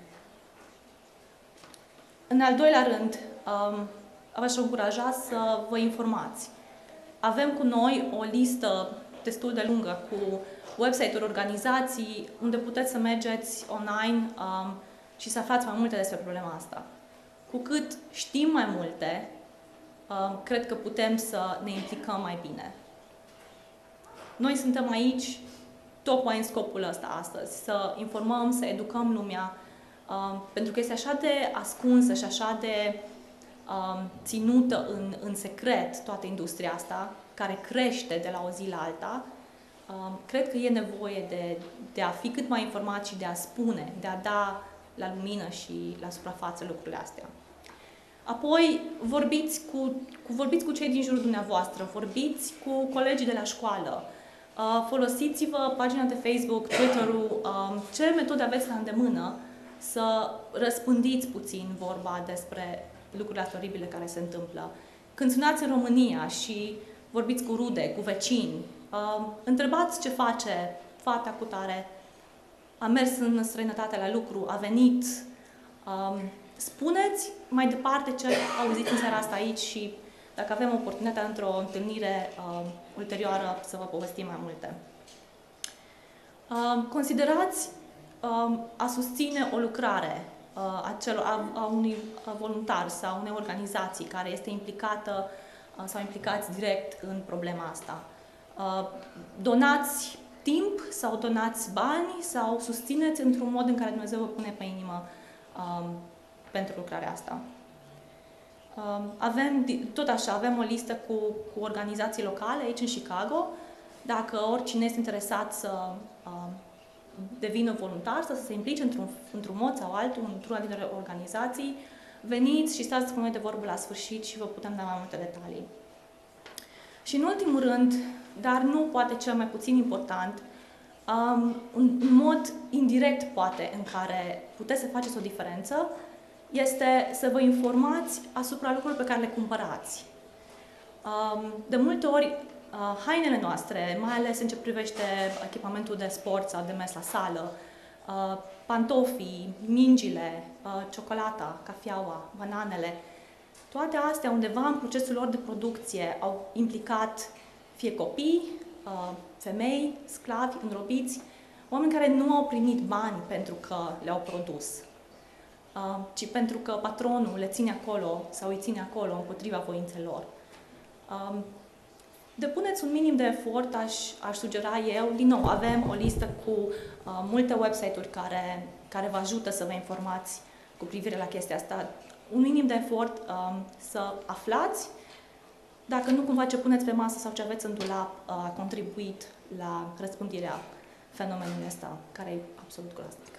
În al doilea rând, um, v-aș încuraja să vă informați. Avem cu noi o listă destul de lungă cu website-uri, organizații, unde puteți să mergeți online um, și să aflați mai multe despre problema asta. Cu cât știm mai multe, um, cred că putem să ne implicăm mai bine. Noi suntem aici tocmai în scopul ăsta astăzi, să informăm, să educăm lumea, um, pentru că este așa de ascunsă și așa de um, ținută în, în secret toată industria asta, care crește de la o zi la alta. Um, cred că e nevoie de, de a fi cât mai informat și de a spune, de a da la lumină și la suprafață lucrurile astea. Apoi, vorbiți cu, cu, vorbiți cu cei din jurul dumneavoastră, vorbiți cu colegii de la școală, uh, folosiți-vă pagina de Facebook, Twitter-ul, um, ce metode aveți la îndemână să răspândiți puțin vorba despre lucrurile astea oribile care se întâmplă. Când sunați în România și vorbiți cu rude, cu vecini, uh, întrebați ce face fata cu tare, a mers în străinătate la lucru, a venit. Um, spuneți mai departe ce auziți în seara asta aici și dacă avem oportunitatea într-o întâlnire uh, ulterioară să vă povestim mai multe. Uh, considerați uh, a susține o lucrare uh, a, celor, a, a unui voluntar sau unei organizații care este implicată uh, sau implicați direct în problema asta. Uh, donați timp sau donați bani sau susțineți într-un mod în care Dumnezeu vă pune pe inimă um, pentru lucrarea asta. Um, avem, tot așa, avem o listă cu, cu organizații locale aici în Chicago. Dacă oricine este interesat să um, devină voluntar, să se implice într-un, într-un mod sau altul, într-una dintre organizații, veniți și stați cu noi de vorbă la sfârșit și vă putem da mai multe detalii. Și în ultimul rând, dar nu poate cel mai puțin important, um, un, un mod indirect poate în care puteți să faceți o diferență este să vă informați asupra lucrurilor pe care le cumpărați. Um, de multe ori, uh, hainele noastre, mai ales în ce privește echipamentul de sport sau de mers la sală, uh, pantofii, mingile, uh, ciocolata, cafeaua, bananele, toate astea undeva în procesul lor de producție au implicat fie copii, femei, sclavi, înrobiți, oameni care nu au primit bani pentru că le-au produs, ci pentru că patronul le ține acolo sau îi ține acolo împotriva voinței lor. Depuneți un minim de efort, aș, aș sugera eu. Din nou, avem o listă cu multe website-uri care, care vă ajută să vă informați cu privire la chestia asta. Un minim de efort um, să aflați dacă nu cumva ce puneți pe masă sau ce aveți în dulap uh, a contribuit la răspândirea fenomenului ăsta, care e absolut groaznic.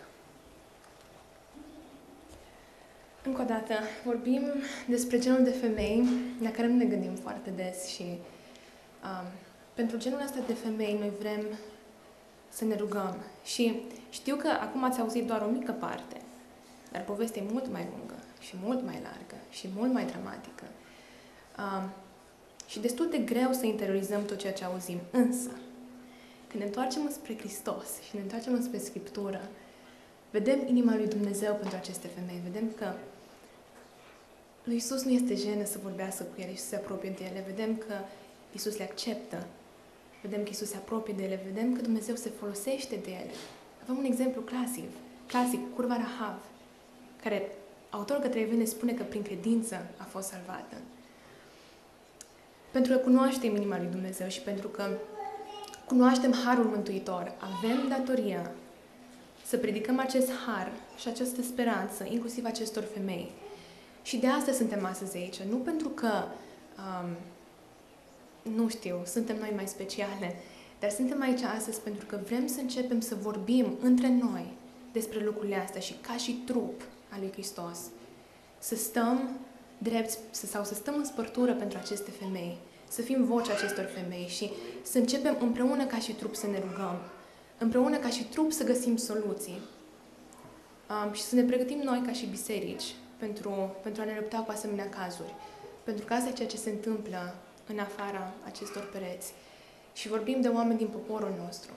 Încă o dată, vorbim despre genul de femei la care nu ne gândim foarte des și um, pentru genul ăsta de femei noi vrem să ne rugăm. Și știu că acum ați auzit doar o mică parte, dar povestea e mult mai lungă și mult mai largă și mult mai dramatică. Um, și destul de greu să interiorizăm tot ceea ce auzim. Însă, când ne întoarcem spre Hristos și ne întoarcem spre Scriptură, vedem inima lui Dumnezeu pentru aceste femei. Vedem că lui Iisus nu este jenă să vorbească cu ele și să se apropie de ele. Vedem că Iisus le acceptă. Vedem că Iisus se apropie de ele. Vedem că Dumnezeu se folosește de ele. Avem un exemplu clasic, clasic, curva Rahav, care autorul către Evrei ne spune că prin credință a fost salvată. Pentru că cunoaștem inima lui Dumnezeu și pentru că cunoaștem harul mântuitor, avem datoria să predicăm acest har și această speranță, inclusiv acestor femei. Și de asta suntem astăzi aici. Nu pentru că, um, nu știu, suntem noi mai speciale, dar suntem aici astăzi pentru că vrem să începem să vorbim între noi despre lucrurile astea și ca și trup al lui Hristos. Să stăm drept sau să stăm în spărtură pentru aceste femei, să fim vocea acestor femei și să începem împreună ca și trup să ne rugăm, împreună ca și trup să găsim soluții. um, și să ne pregătim noi ca și biserici pentru, pentru a ne lupta cu asemenea cazuri. Pentru că asta e ceea ce se întâmplă în afara acestor pereți. Și vorbim de oameni din poporul nostru.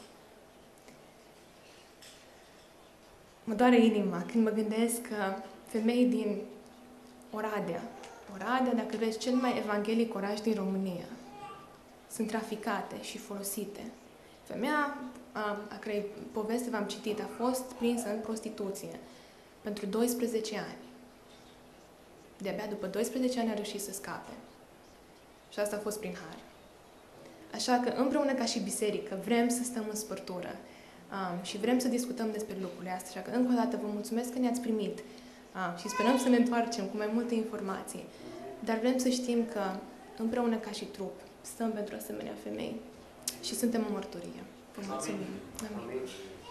Mă doare inima când mă gândesc că femei din Oradea, Oradea, dacă vezi, cel mai evanghelic oraș din România, sunt traficate și folosite. Femeia a, a cărei poveste v-am citit a fost prinsă în prostituție pentru doisprezece ani. De-abia după doisprezece ani a reușit să scape. Și asta a fost prin har. Așa că împreună ca și biserică vrem să stăm în spărtură um, și vrem să discutăm despre lucrurile astea. Așa că încă o dată vă mulțumesc că ne-ați primit um, și sperăm să ne întoarcem cu mai multe informații. Dar vrem să știm că împreună ca și trup stăm pentru asemenea femei și suntem în mărturie. Vă mulțumim. Amin. Amin.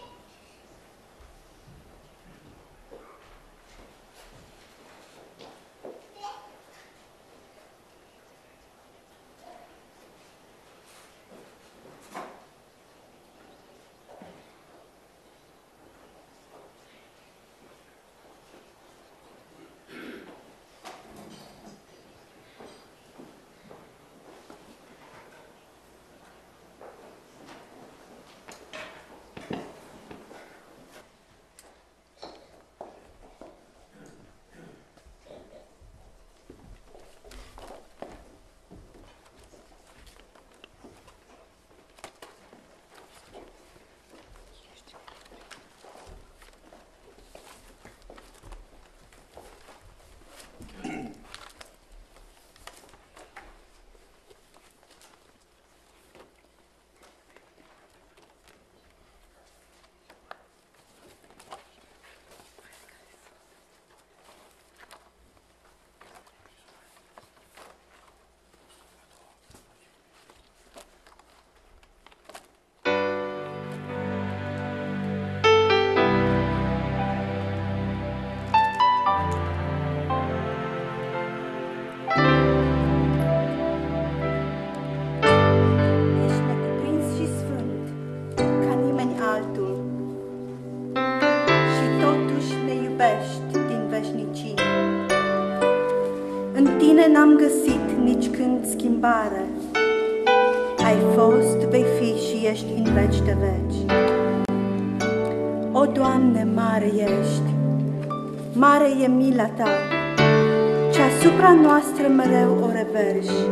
N-am găsit nici când schimbare. Ai fost, vei fi și ești în veci de veci. O, Doamne, mare ești, mare e mila Ta, ce asupra noastră mereu o reverși.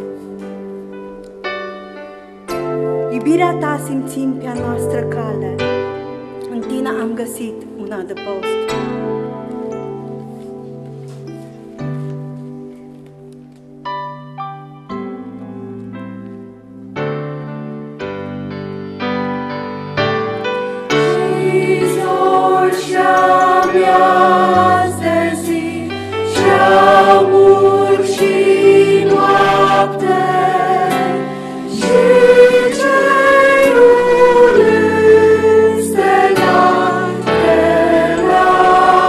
Iubirea Ta simțim pe-a noastră cale, în Tine am găsit un adăpost. Love.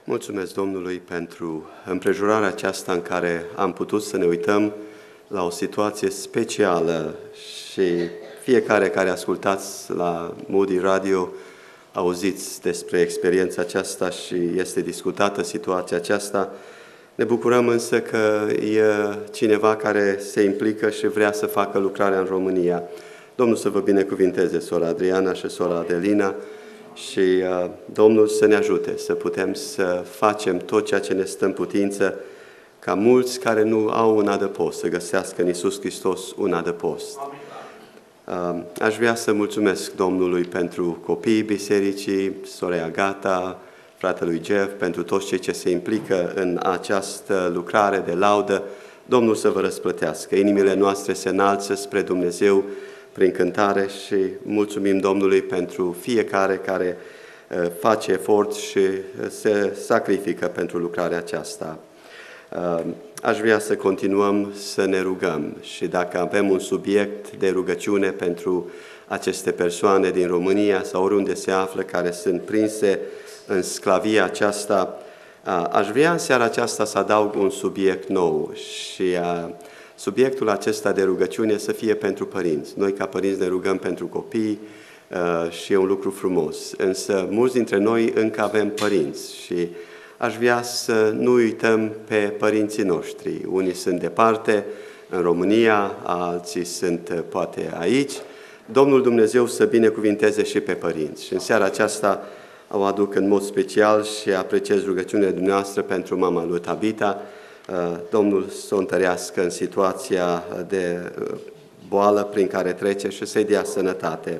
Mulțumesc Domnului pentru împrejurarea aceasta în care am putut să ne uităm la o situație specială și fiecare care ascultați la Moody Radio auziți despre experiența aceasta și este discutată situația aceasta. Ne bucurăm însă că e cineva care se implică și vrea să facă lucrarea în România. Domnul să vă binecuvinteze, sora Adriana și sora Adelina, și uh, Domnul să ne ajute să putem să facem tot ceea ce ne stă în putință, ca mulți care nu au un adăpost să găsească în Iisus Hristos un adăpost. Uh, aș vrea să mulțumesc Domnului pentru copiii bisericii, sora Agata, fratelui Jeff, pentru toți cei ce se implică în această lucrare de laudă. Domnul să vă răsplătească. Inimile noastre se înalță spre Dumnezeu prin cântare și mulțumim Domnului pentru fiecare care face efort și se sacrifică pentru lucrarea aceasta. Aș vrea să continuăm să ne rugăm și dacă avem un subiect de rugăciune pentru aceste persoane din România sau oriunde se află care sunt prinse în sclavia aceasta, aș vrea în seara aceasta să adaug un subiect nou și subiectul acesta de rugăciune să fie pentru părinți. Noi ca părinți ne rugăm pentru copii și e un lucru frumos, însă mulți dintre noi încă avem părinți și aș vrea să nu uităm pe părinții noștri. Unii sunt departe, în România, alții sunt poate aici. Domnul Dumnezeu să binecuvinteze și pe părinți. Și în seara aceasta o aduc în mod special și apreciez rugăciunile dumneavoastră pentru mama lui Tabita. Domnul să o întărească în situația de boală prin care trece și să-i dea sănătate.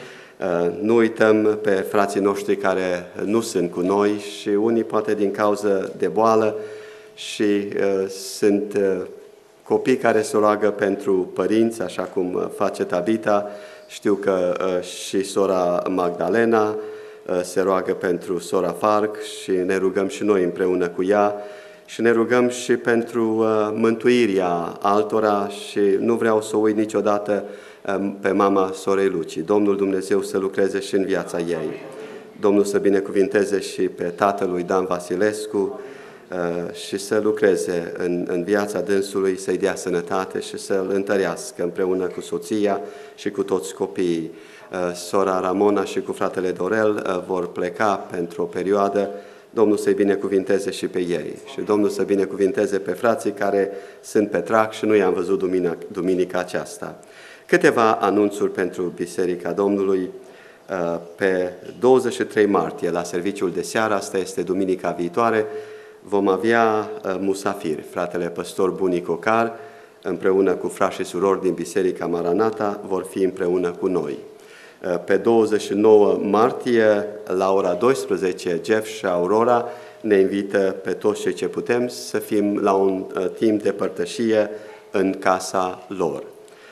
Nu uităm pe frații noștri care nu sunt cu noi și unii poate din cauză de boală și uh, sunt uh, copii care se roagă pentru părinți, așa cum face Tabita. Știu că uh, și sora Magdalena uh, se roagă pentru sora Farc și ne rugăm și noi împreună cu ea și ne rugăm și pentru uh, mântuirea altora și nu vreau să uit niciodată pe mama sorei Luci. Domnul Dumnezeu să lucreze și în viața ei. Domnul să binecuvinteze și pe tatălui Dan Vasilescu și să lucreze în, în viața dânsului, să-i dea sănătate și să-l întărească împreună cu soția și cu toți copiii. Sora Ramona și cu fratele Dorel vor pleca pentru o perioadă. Domnul să-i binecuvinteze și pe ei și Domnul să binecuvinteze pe frații care sunt pe trac și nu i-am văzut duminica, duminica aceasta. Câteva anunțuri pentru Biserica Domnului. Pe douăzeci și trei martie, la serviciul de seară, asta este duminica viitoare, vom avea musafir. Fratele păstor Bunic Ocar, împreună cu frați și surori din Biserica Maranata, vor fi împreună cu noi. Pe douăzeci și nouă martie, la ora douăsprezece, Jeff și Aurora ne invită pe toți cei ce putem să fim la un timp de părtășie în casa lor.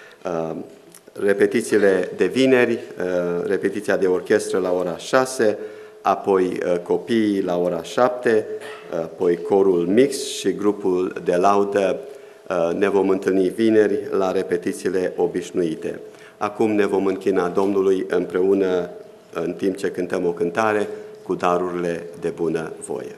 Repetițiile de vineri, repetiția de orchestră la ora șase, apoi copiii la ora șapte, apoi corul mix și grupul de laudă. Ne vom întâlni vineri la repetițiile obișnuite. Acum ne vom închina Domnului împreună în timp ce cântăm o cântare cu darurile de bună voie.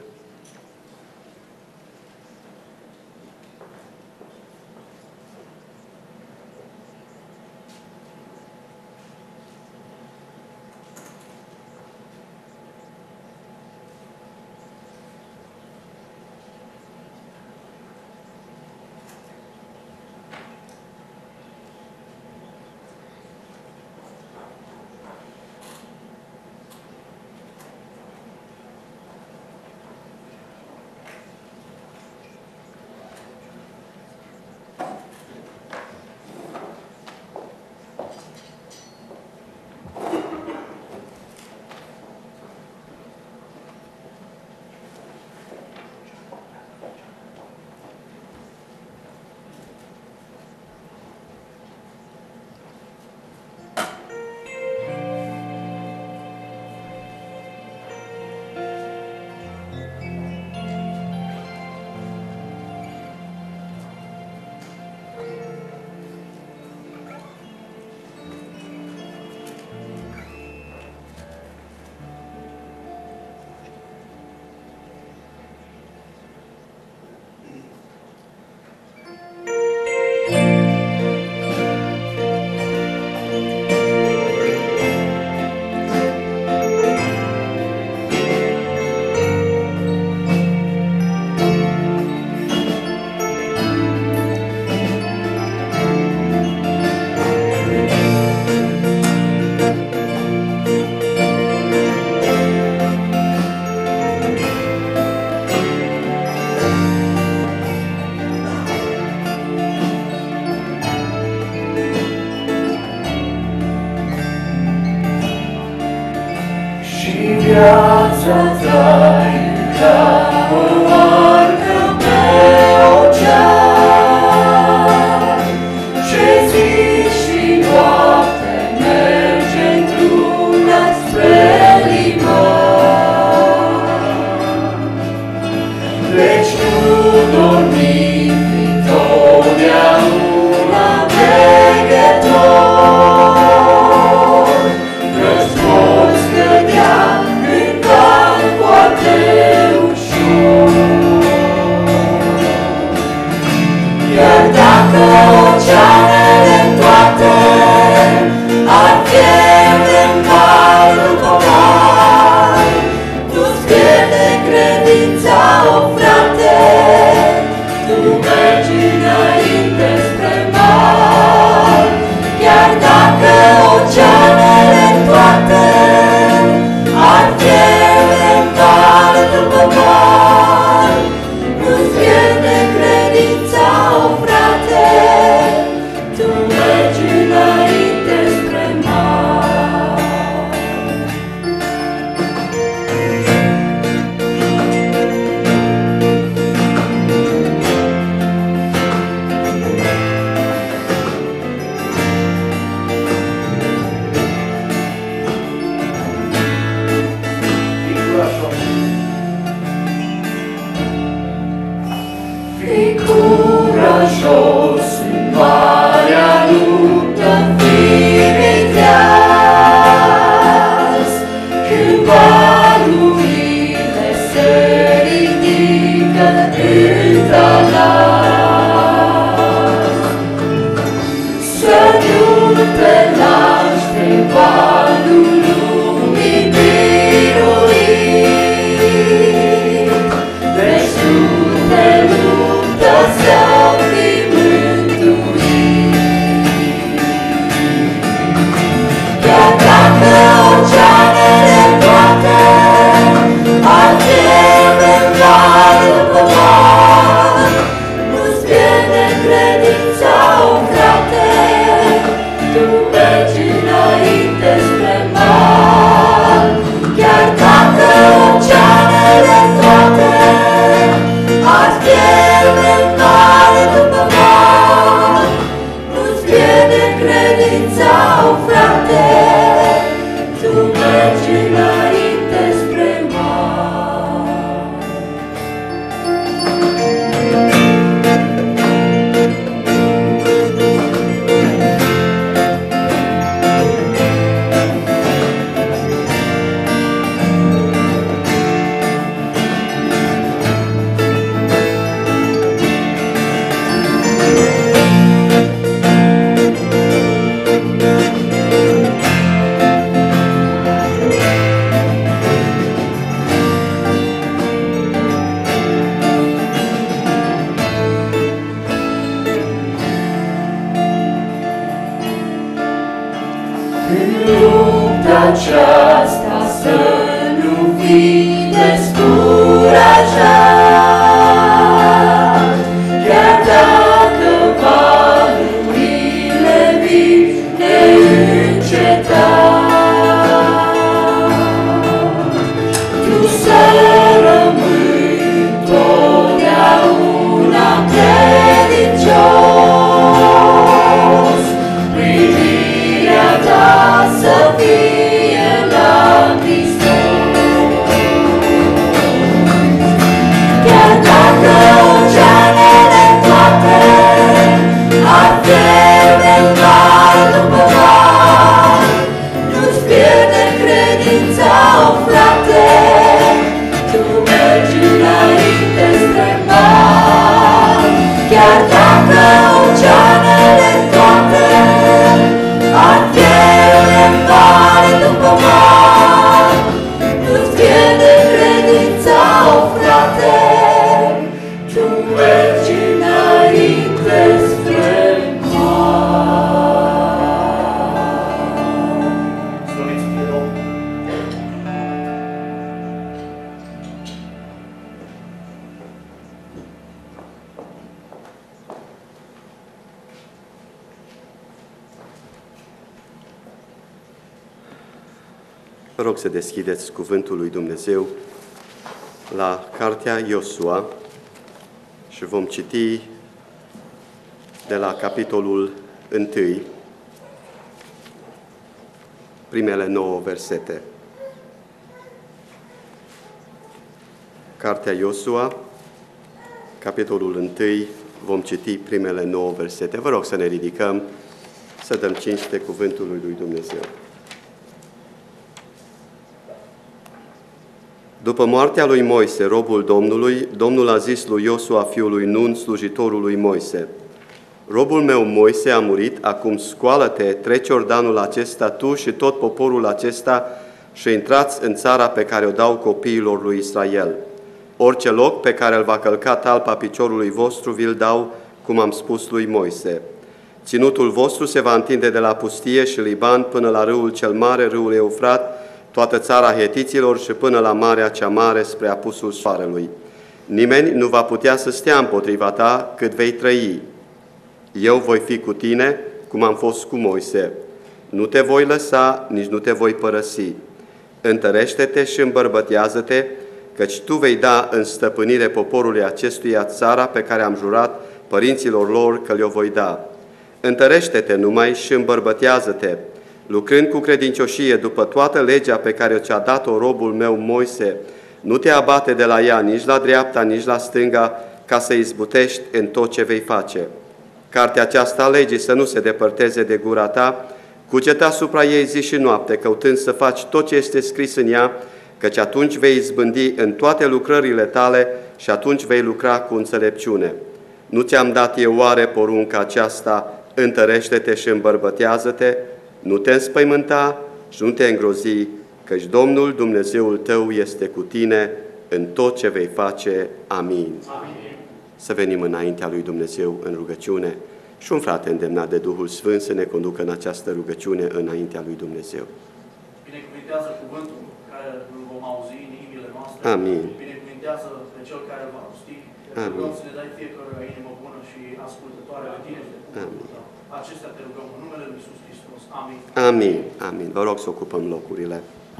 și viața ta iubea o arcă pe ocean. Ce zi și noapte merge într-una spre liman. Deci nu dormi, fi totdeauna veghetor, că-ți poți cădea în cal foarte ușor. Iar dacă oceanele toate ar pierde în cal după mare, nu-ți pierde credința, o frate, tu mergi înainte spre mal. Chiar dacă oceanele toate ar pierde în cal după mare, nu-ți pierde credința, o frate, tu mergi înainte spre mal. Fii curajos în marea luptă, fii viteaz, când valurile se ridică în talas. Să nu te lași de valul lumii biruit, deci tu te luptă să fii mântuit. Chiar dacă oceanele toate ar pierde în cal după mare, nu-ți pierde credința, o frate, tu mergi înainte spre mal. Chiar dacă oceanele toate ar pierde în cal după mare, nu-ți pierde credința, o frate, tu mergi înainte spre mal. În lupta aceasta să nu fii descurajat, chiar dacă valurile vin neîncetat. Tu să rămâi totdeauna credincios, privirea ta să fie la Hristos. Chiar dacă oceanele toate ar pierde în cal după mare, nu-ți pierde credința, o frate, tu mergi înainte spre mal. Chiar dacă oceanele toate ar pierde în cal după mare, nu-ți pierde credința, o frate, tu mergi înainte spre mal. Slăviți fie Domnul! Vă rog să deschideți Cuvântul lui Dumnezeu la Cartea Iosua și vom citi de la capitolul unu, primele nouă versete. Cartea Iosua, capitolul unu, vom citi primele nouă versete. Vă rog să ne ridicăm, să dăm cinste cuvântului lui Dumnezeu. După moartea lui Moise, robul Domnului, Domnul a zis lui Iosua, fiul lui Nun, slujitorul lui Moise: robul meu Moise a murit, acum scoală-te, treci Iordanul acesta tu și tot poporul acesta și intrați în țara pe care o dau copiilor lui Israel. Orice loc pe care îl va călca talpa piciorului vostru, vi-l dau, cum am spus lui Moise. Ținutul vostru se va întinde de la pustie și Liban până la râul cel mare, râul Eufrat, toată țara hetiților și până la Marea cea Mare spre apusul soarelui. Nimeni nu va putea să stea împotriva ta cât vei trăi. Eu voi fi cu tine, cum am fost cu Moise. Nu te voi lăsa, nici nu te voi părăsi. Întărește-te și îmbărbătează-te, căci tu vei da în stăpânire poporului acestuia țara pe care am jurat părinților lor că le-o voi da. Întărește-te numai și îmbărbătează-te, lucrând cu credincioșie după toată legea pe care ți-a dat-o robul meu Moise. Nu te abate de la ea nici la dreapta, nici la stânga, ca să izbutești în tot ce vei face. Cartea aceasta a legii să nu se depărteze de gura ta, cugetă asupra ei zi și noapte, căutând să faci tot ce este scris în ea, căci atunci vei izbândi în toate lucrările tale și atunci vei lucra cu înțelepciune. Nu ți-am dat eu oare porunca aceasta: întărește-te și îmbărbătează-te, nu te înspăimânta și nu te îngrozi, căci Domnul Dumnezeul tău este cu tine în tot ce vei face. Amin. Amin. Să venim înaintea lui Dumnezeu în rugăciune și un frate îndemnat de Duhul Sfânt să ne conducă în această rugăciune înaintea lui Dumnezeu. Binecuvintează cuvântul care îl vom auzi în inimile noastre. Amin. Binecuvintează pe cel care va rosti. Rugăm să ne dai fiecare inimă bună și ascultătoare de tine. Amin. Acestea te rugăm în numele lui Iisus Hristos. Amin. Amin. Amin. Vă rog să ocupăm locurile.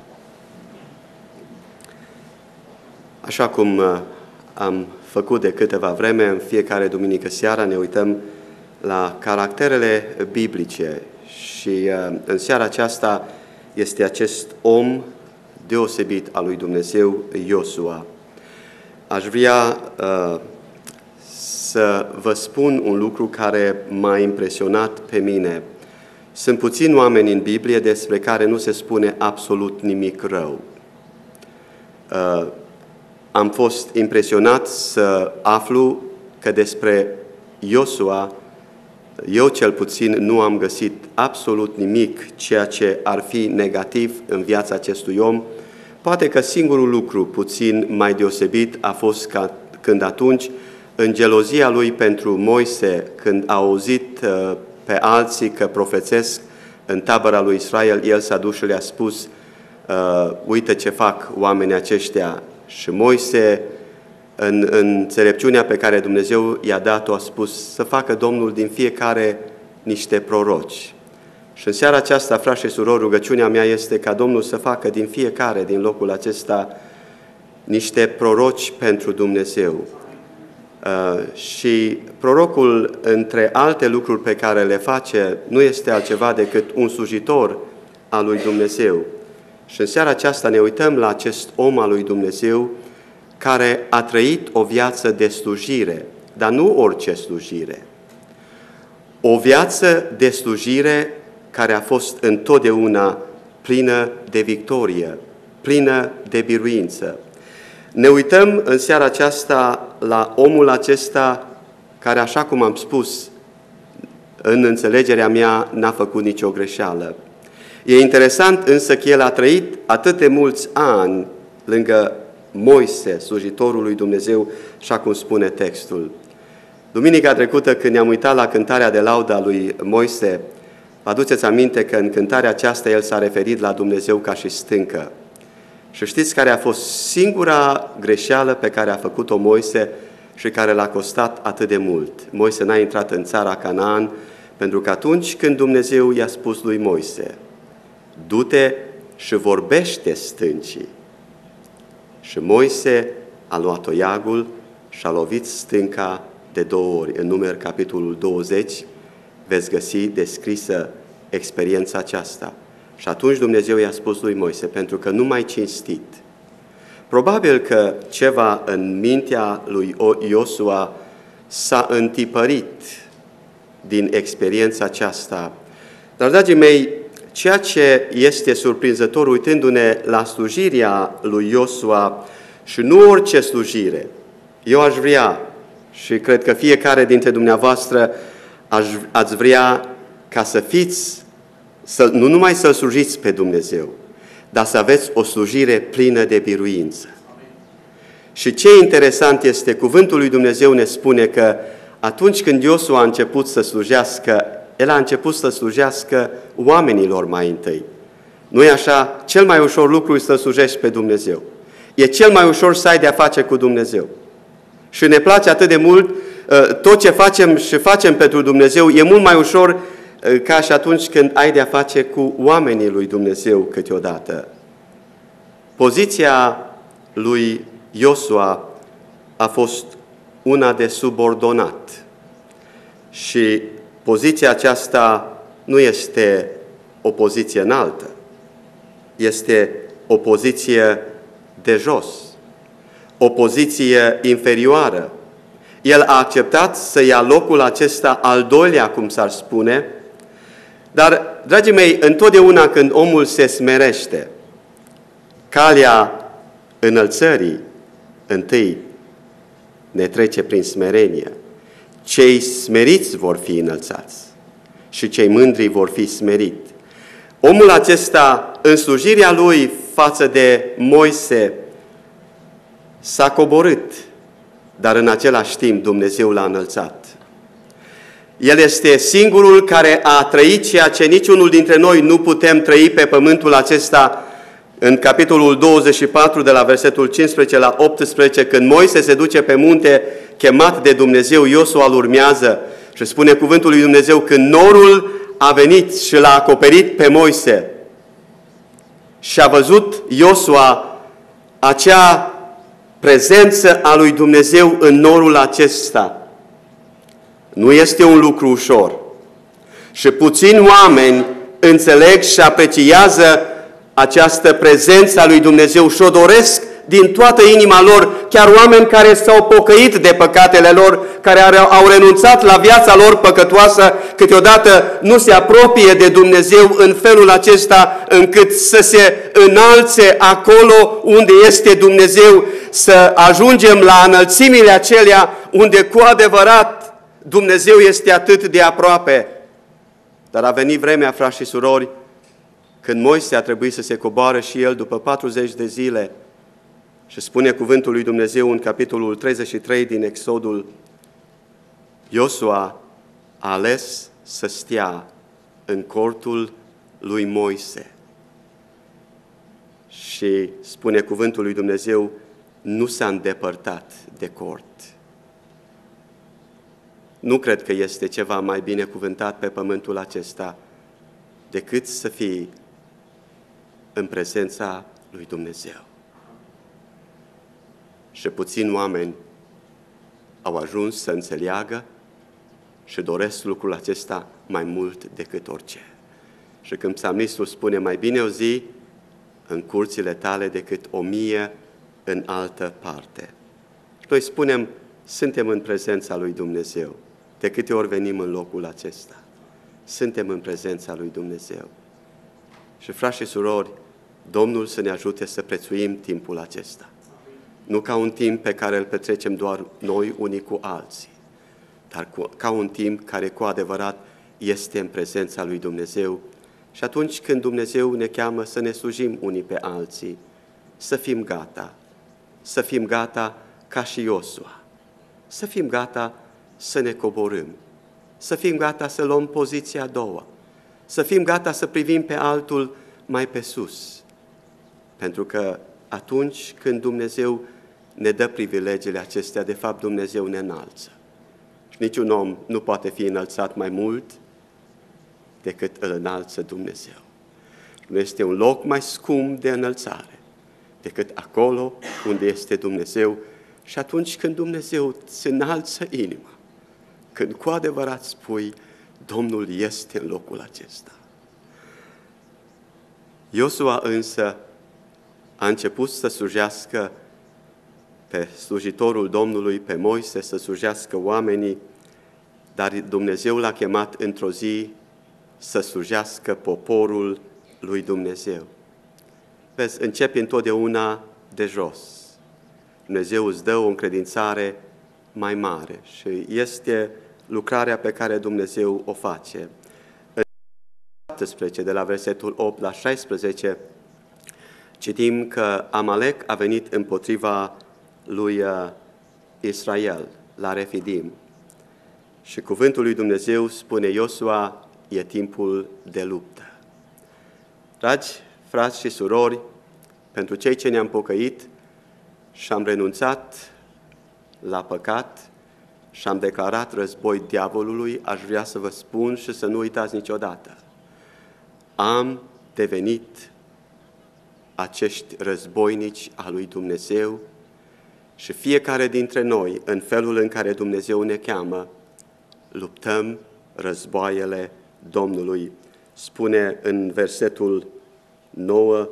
Așa cum am făcut de câteva vreme, în fiecare duminică seara ne uităm la caracterele biblice și în seara aceasta este acest om deosebit al lui Dumnezeu, Iosua. Aș vrea uh, să vă spun un lucru care m-a impresionat pe mine. Sunt puțini oameni în Biblie despre care nu se spune absolut nimic rău. Uh, am fost impresionat să aflu că despre Iosua, eu cel puțin nu am găsit absolut nimic ceea ce ar fi negativ în viața acestui om. Poate că singurul lucru puțin mai deosebit a fost ca, când atunci, în gelozia lui pentru Moise, când a auzit uh, pe alții că profețesc în tabăra lui Israel, el s-a dus și le-a spus: uh, uite ce fac oamenii aceștia. Și Moise, în, în înțelepciunea pe care Dumnezeu i-a dat-o, a spus să facă Domnul din fiecare niște proroci. Și în seara aceasta, frați și surori, rugăciunea mea este ca Domnul să facă din fiecare din locul acesta niște proroci pentru Dumnezeu. Uh, și prorocul, între alte lucruri pe care le face, nu este altceva decât un slujitor al lui Dumnezeu. Și în seara aceasta ne uităm la acest om al lui Dumnezeu care a trăit o viață de slujire, dar nu orice slujire. O viață de slujire care a fost întotdeauna plină de victorie, plină de biruință. Ne uităm în seara aceasta la omul acesta care, așa cum am spus, în înțelegerea mea, n-a făcut nicio greșeală. E interesant însă că el a trăit atât de mulți ani lângă Moise, slujitorul lui Dumnezeu, așa cum spune textul. Duminica trecută, când ne-am uitat la cântarea de laudă a lui Moise, vă aduceți aminte că în cântarea aceasta el s-a referit la Dumnezeu ca și stâncă. Și știți care a fost singura greșeală pe care a făcut-o Moise și care l-a costat atât de mult? Moise n-a intrat în țara Canaan, pentru că atunci când Dumnezeu i-a spus lui Moise: du-te și vorbește stâncii. Și Moise a luat toiagul și a lovit stânca de două ori. În Numeri, capitolul douăzeci, veți găsi descrisă experiența aceasta. Și atunci Dumnezeu i-a spus lui Moise, pentru că nu m-ai cinstit. Probabil că ceva în mintea lui Iosua s-a întipărit din experiența aceasta. Dar, dragii mei, ceea ce este surprinzător uitându-ne la slujirea lui Iosua și nu orice slujire, eu aș vrea și cred că fiecare dintre dumneavoastră aș, ați vrea ca să fiți, să, nu numai să-L slujiți pe Dumnezeu, dar să aveți o slujire plină de biruință. Și ce interesant este, cuvântul lui Dumnezeu ne spune că atunci când Iosua a început să slujească, el a început să slujească oamenilor mai întâi. Nu e așa? Cel mai ușor lucru este să slujești pe Dumnezeu. E cel mai ușor să ai de-a face cu Dumnezeu. Și ne place atât de mult, tot ce facem și facem pentru Dumnezeu, e mult mai ușor ca și atunci când ai de-a face cu oamenii lui Dumnezeu câteodată. Poziția lui Iosua a fost una de subordonat. Și poziția aceasta nu este o poziție înaltă, este o poziție de jos, o poziție inferioară. El a acceptat să ia locul acesta al doilea, cum s-ar spune, dar, dragii mei, întotdeauna când omul se smerește, calea înălțării întâi ne trece prin smerenie. Cei smeriți vor fi înălțați și cei mândri vor fi smerit. Omul acesta, în slujirea lui față de Moise, s-a coborât, dar în același timp Dumnezeu l-a înălțat. El este singurul care a trăit ceea ce niciunul dintre noi nu putem trăi pe pământul acesta. În capitolul douăzeci și patru, de la versetul cincisprezece la optsprezece, când Moise se duce pe munte, chemat de Dumnezeu, Iosua îl urmează și spune cuvântul lui Dumnezeu, când norul a venit și l-a acoperit pe Moise și a văzut Iosua acea prezență a lui Dumnezeu în norul acesta. Nu este un lucru ușor. Și puțini oameni înțeleg și apreciază această prezență a lui Dumnezeu și o doresc din toată inima lor, chiar oameni care s-au pocăit de păcatele lor, care au renunțat la viața lor păcătoasă, câteodată nu se apropie de Dumnezeu în felul acesta încât să se înalțe acolo unde este Dumnezeu, să ajungem la înălțimile acelea unde cu adevărat Dumnezeu este atât de aproape. Dar a venit vremea, frați și surori, când Moise a trebuit să se coboare și el după patruzeci de zile. Și spune cuvântul lui Dumnezeu în capitolul treizeci și trei din Exodul, Iosua a ales să stea în cortul lui Moise. Și spune cuvântul lui Dumnezeu, nu s-a îndepărtat de cort. Nu cred că este ceva mai binecuvântat pe pământul acesta decât să fii în prezența lui Dumnezeu. Și puțini oameni au ajuns să înțeleagă și doresc lucrul acesta mai mult decât orice. Și când psalmistul spune, mai bine o zi în curțile tale decât o mie în altă parte. Și noi spunem, suntem în prezența lui Dumnezeu. De câte ori venim în locul acesta, suntem în prezența lui Dumnezeu. Și frați și surori, Domnul să ne ajute să prețuim timpul acesta. Nu ca un timp pe care îl petrecem doar noi unii cu alții, dar cu, ca un timp care cu adevărat este în prezența lui Dumnezeu. Și atunci când Dumnezeu ne cheamă să ne slujim unii pe alții, să fim gata, să fim gata ca și Iosua, să fim gata să ne coborâm, să fim gata să luăm poziția a doua, să fim gata să privim pe altul mai pe sus. Pentru că atunci când Dumnezeu ne dă privilegiile acestea, de fapt Dumnezeu ne înalță. Și niciun om nu poate fi înălțat mai mult decât îl înalță Dumnezeu. Nu este un loc mai scump de înălțare decât acolo unde este Dumnezeu. Și atunci când Dumnezeu îți înalță inima, când cu adevărat spui, Domnul este în locul acesta. Iosua însă a început să slujească pe slujitorul Domnului, pe Moise, să slujească oamenii, dar Dumnezeu l-a chemat într-o zi să slujească poporul lui Dumnezeu. Vezi, începi întotdeauna de jos. Dumnezeu îți dă o încredințare mai mare și este lucrarea pe care Dumnezeu o face. În șaptesprezece, de la versetul opt la șaisprezece, citim că Amalek a venit împotriva lui Israel, la Refidim. Și cuvântul lui Dumnezeu spune, Iosua, e timpul de luptă. Dragi frați și surori, pentru cei ce ne-am pocăit și am renunțat la păcat și am declarat război diavolului, aș vrea să vă spun și să nu uitați niciodată. Am devenit acești războinici a lui Dumnezeu și fiecare dintre noi, în felul în care Dumnezeu ne cheamă, luptăm războaiele Domnului. Spune în versetul nouă,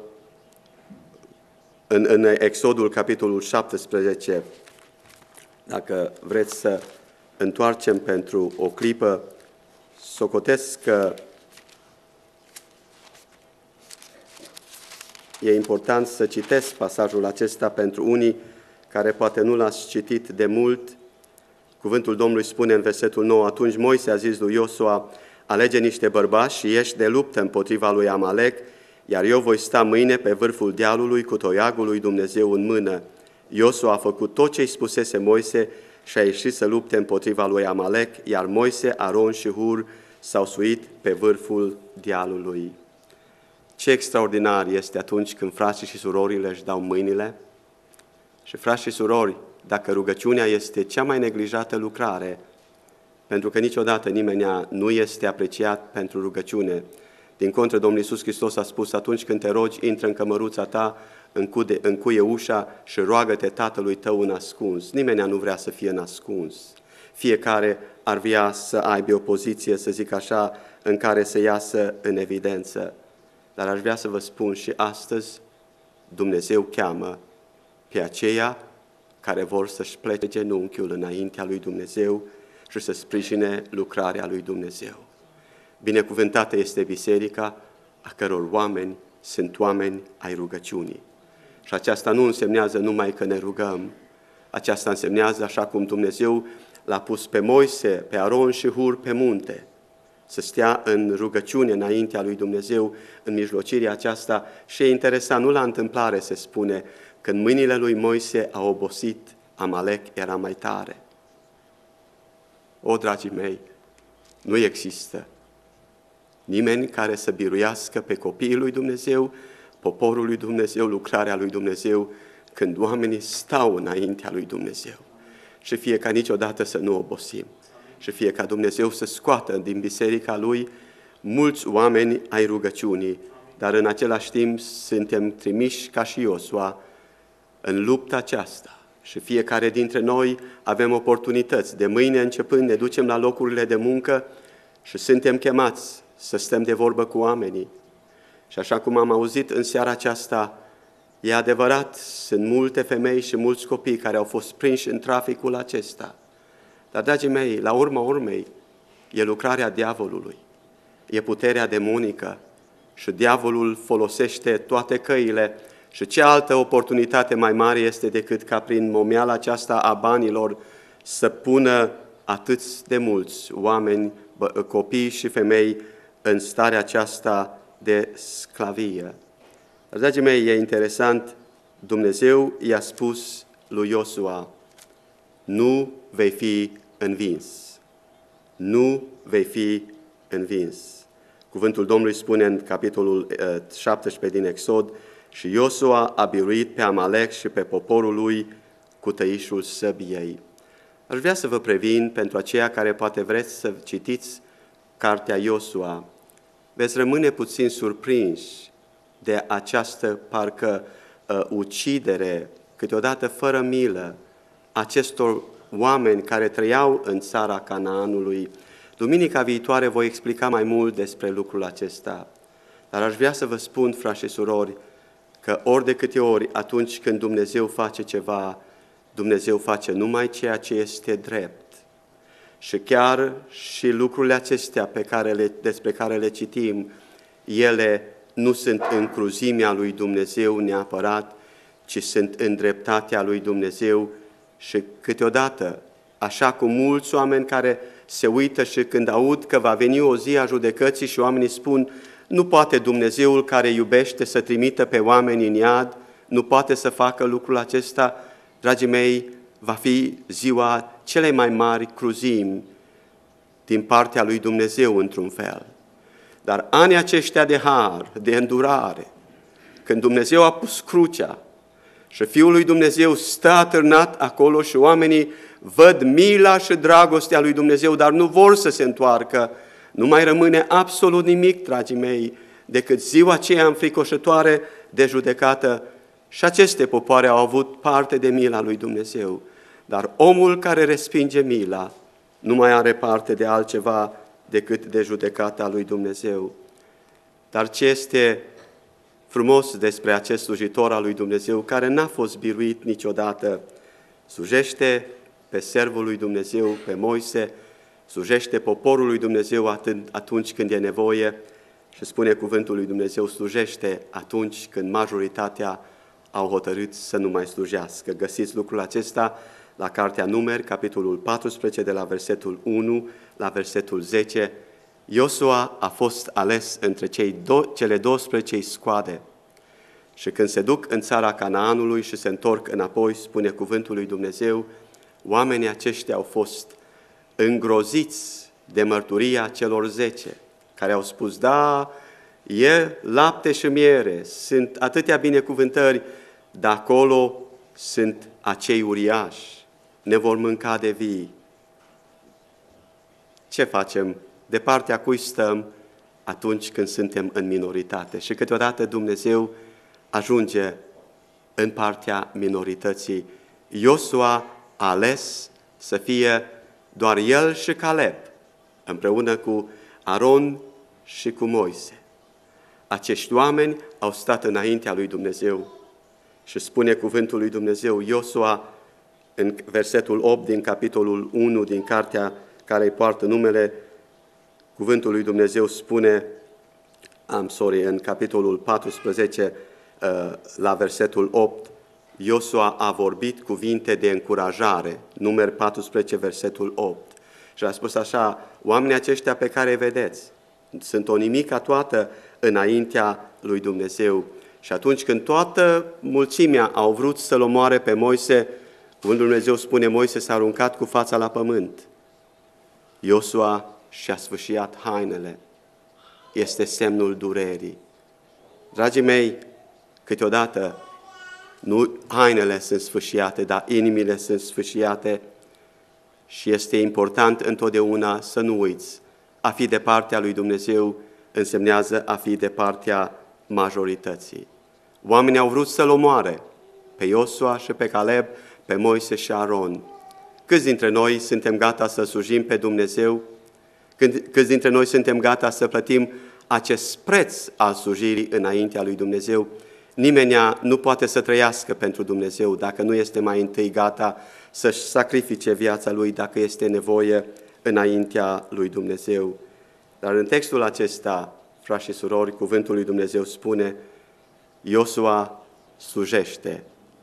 în, în Exodul, capitolul șaptesprezece, dacă vreți să întoarcem pentru o clipă, socotesc că e important să citesc pasajul acesta pentru unii care poate nu l-ați citit de mult. Cuvântul Domnului spune în versetul nouă, atunci Moise a zis lui Iosua, alege niște bărbați și ieși de luptă împotriva lui Amalek, iar eu voi sta mâine pe vârful dealului cu toiagul lui Dumnezeu în mână. Iosua a făcut tot ce îi spusese Moise și a ieșit să lupte împotriva lui Amalek, iar Moise, Aron și Hur s-au suit pe vârful dealului. Ce extraordinar este atunci când frații și surorile își dau mâinile. Și frați și surori, dacă rugăciunea este cea mai neglijată lucrare, pentru că niciodată nimeni nu este apreciat pentru rugăciune. Din contră, Domnul Iisus Hristos a spus, atunci când te rogi, intră în cămăruța ta, încude, încuie ușa și roagă-te Tatălui tău în ascuns. Nimeni nu vrea să fie în ascuns. Fiecare ar vrea să aibă o poziție, să zic așa, în care să iasă în evidență. Dar aș vrea să vă spun și astăzi, Dumnezeu cheamă pe aceia care vor să-și plece genunchiul înaintea lui Dumnezeu și să sprijine lucrarea lui Dumnezeu. Binecuvântată este biserica, a căror oameni sunt oameni ai rugăciunii. Și aceasta nu însemnează numai că ne rugăm, aceasta însemnează, așa cum Dumnezeu l-a pus pe Moise, pe Aron și Hur pe munte, să stea în rugăciune înaintea lui Dumnezeu, în mijlocirea aceasta. Și e interesant, nu la întâmplare se spune, când mâinile lui Moise au obosit, Amalek era mai tare. O, dragii mei, nu există nimeni care să biruiască pe copiii lui Dumnezeu, poporul lui Dumnezeu, lucrarea lui Dumnezeu, când oamenii stau înaintea lui Dumnezeu. Și fie ca niciodată să nu obosim. Și fie ca Dumnezeu să scoată din biserica Lui mulți oameni ai rugăciunii, dar în același timp suntem trimiși ca și Iosua în lupta aceasta. Și fiecare dintre noi avem oportunități. De mâine începând ne ducem la locurile de muncă și suntem chemați să stăm de vorbă cu oamenii. Și așa cum am auzit în seara aceasta, e adevărat, sunt multe femei și mulți copii care au fost prinși în traficul acesta. Dar, dragii mei, la urma urmei, e lucrarea diavolului, e puterea demonică și diavolul folosește toate căile. Și ce altă oportunitate mai mare este decât ca prin momeala aceasta a banilor să pună atâți de mulți oameni, copii și femei în starea aceasta de sclavie. Dragii mei, e interesant, Dumnezeu i-a spus lui Iosua, nu vei fi învins. Nu vei fi învins. Cuvântul Domnului spune în capitolul șaptesprezece din Exod, și Iosua a biruit pe Amalek și pe poporul lui cu tăișul săbiei. Aș vrea să vă previn pentru aceia care poate vreți să citiți cartea Iosua. Veți rămâne puțin surprinși de această parcă uh, ucidere, câteodată fără milă, acestor oameni care trăiau în țara Canaanului. Duminica viitoare voi explica mai mult despre lucrul acesta, dar aș vrea să vă spun, frați și surori, că ori de câte ori, atunci când Dumnezeu face ceva, Dumnezeu face numai ceea ce este drept. Și chiar și lucrurile acestea pe care le, despre care le citim, ele nu sunt în cruzimea lui Dumnezeu neapărat, ci sunt în dreptatea lui Dumnezeu. Și câteodată, așa cum mulți oameni care se uită și când aud că va veni o zi a judecății și oamenii spun, nu poate Dumnezeul care iubește să trimită pe oameni în iad, nu poate să facă lucrul acesta, dragii mei, va fi ziua cele mai mari cruzimi din partea lui Dumnezeu într-un fel. Dar anii aceștia de har, de îndurare, când Dumnezeu a pus crucea și Fiul lui Dumnezeu stă atârnat acolo și oamenii văd mila și dragostea lui Dumnezeu, dar nu vor să se întoarcă, nu mai rămâne absolut nimic, dragii mei, decât ziua aceea înfricoșătoare de judecată. Și aceste popoare au avut parte de mila lui Dumnezeu. Dar omul care respinge mila nu mai are parte de altceva decât de judecata lui Dumnezeu. Dar ce este frumos despre acest slujitor al lui Dumnezeu, care n-a fost biruit niciodată, slujește pe servul lui Dumnezeu, pe Moise, slujește poporul lui Dumnezeu atunci când e nevoie și spune cuvântul lui Dumnezeu, slujește atunci când majoritatea au hotărât să nu mai slujească. Găsiți lucrul acesta la Cartea Numeri, capitolul paisprezece, de la versetul unu la versetul zece. Iosua a fost ales între cei do- cele douăsprezece scoade și când se duc în țara Canaanului și se întorc înapoi, spune cuvântul lui Dumnezeu, oamenii aceștia au fost îngroziți de mărturia celor zece, care au spus, da, e lapte și miere, sunt atâtea binecuvântări, dar acolo sunt acei uriași, ne vor mânca de vii. Ce facem? De partea cui stăm atunci când suntem în minoritate? Și câteodată Dumnezeu ajunge în partea minorității. Iosua a ales să fie doar el și Caleb, împreună cu Aron și cu Moise. Acești oameni au stat înaintea lui Dumnezeu și spune cuvântul lui Dumnezeu, Iosua, în versetul opt din capitolul unu din cartea care îi poartă numele, cuvântul lui Dumnezeu spune, am sorry, în capitolul paisprezece, la versetul opt, Iosua a vorbit cuvinte de încurajare, Numeri paisprezece, versetul opt. Și a spus așa, oamenii aceștia pe care îi vedeți, sunt o nimica toată înaintea lui Dumnezeu. Și atunci când toată mulțimea au vrut să-l omoare pe Moise, cuvântul lui Dumnezeu spune, Moise s-a aruncat cu fața la pământ. Iosua și-a sfâșiat hainele. Este semnul durerii. Dragii mei, câteodată nu hainele sunt sfâșiate, dar inimile sunt sfâșiate și este important întotdeauna să nu uiți. A fi de partea lui Dumnezeu însemnează a fi de partea majorității. Oamenii au vrut să-l omoare pe Iosua și pe Caleb, pe Moise și Aron. Câți dintre noi suntem gata să slujim pe Dumnezeu? Câți dintre noi suntem gata să plătim acest preț al slujirii înaintea lui Dumnezeu? Nimeni nu poate să trăiască pentru Dumnezeu dacă nu este mai întâi gata să-și sacrifice viața lui dacă este nevoie înaintea lui Dumnezeu. Dar în textul acesta, frați și surori, cuvântul lui Dumnezeu spune, Iosua slujește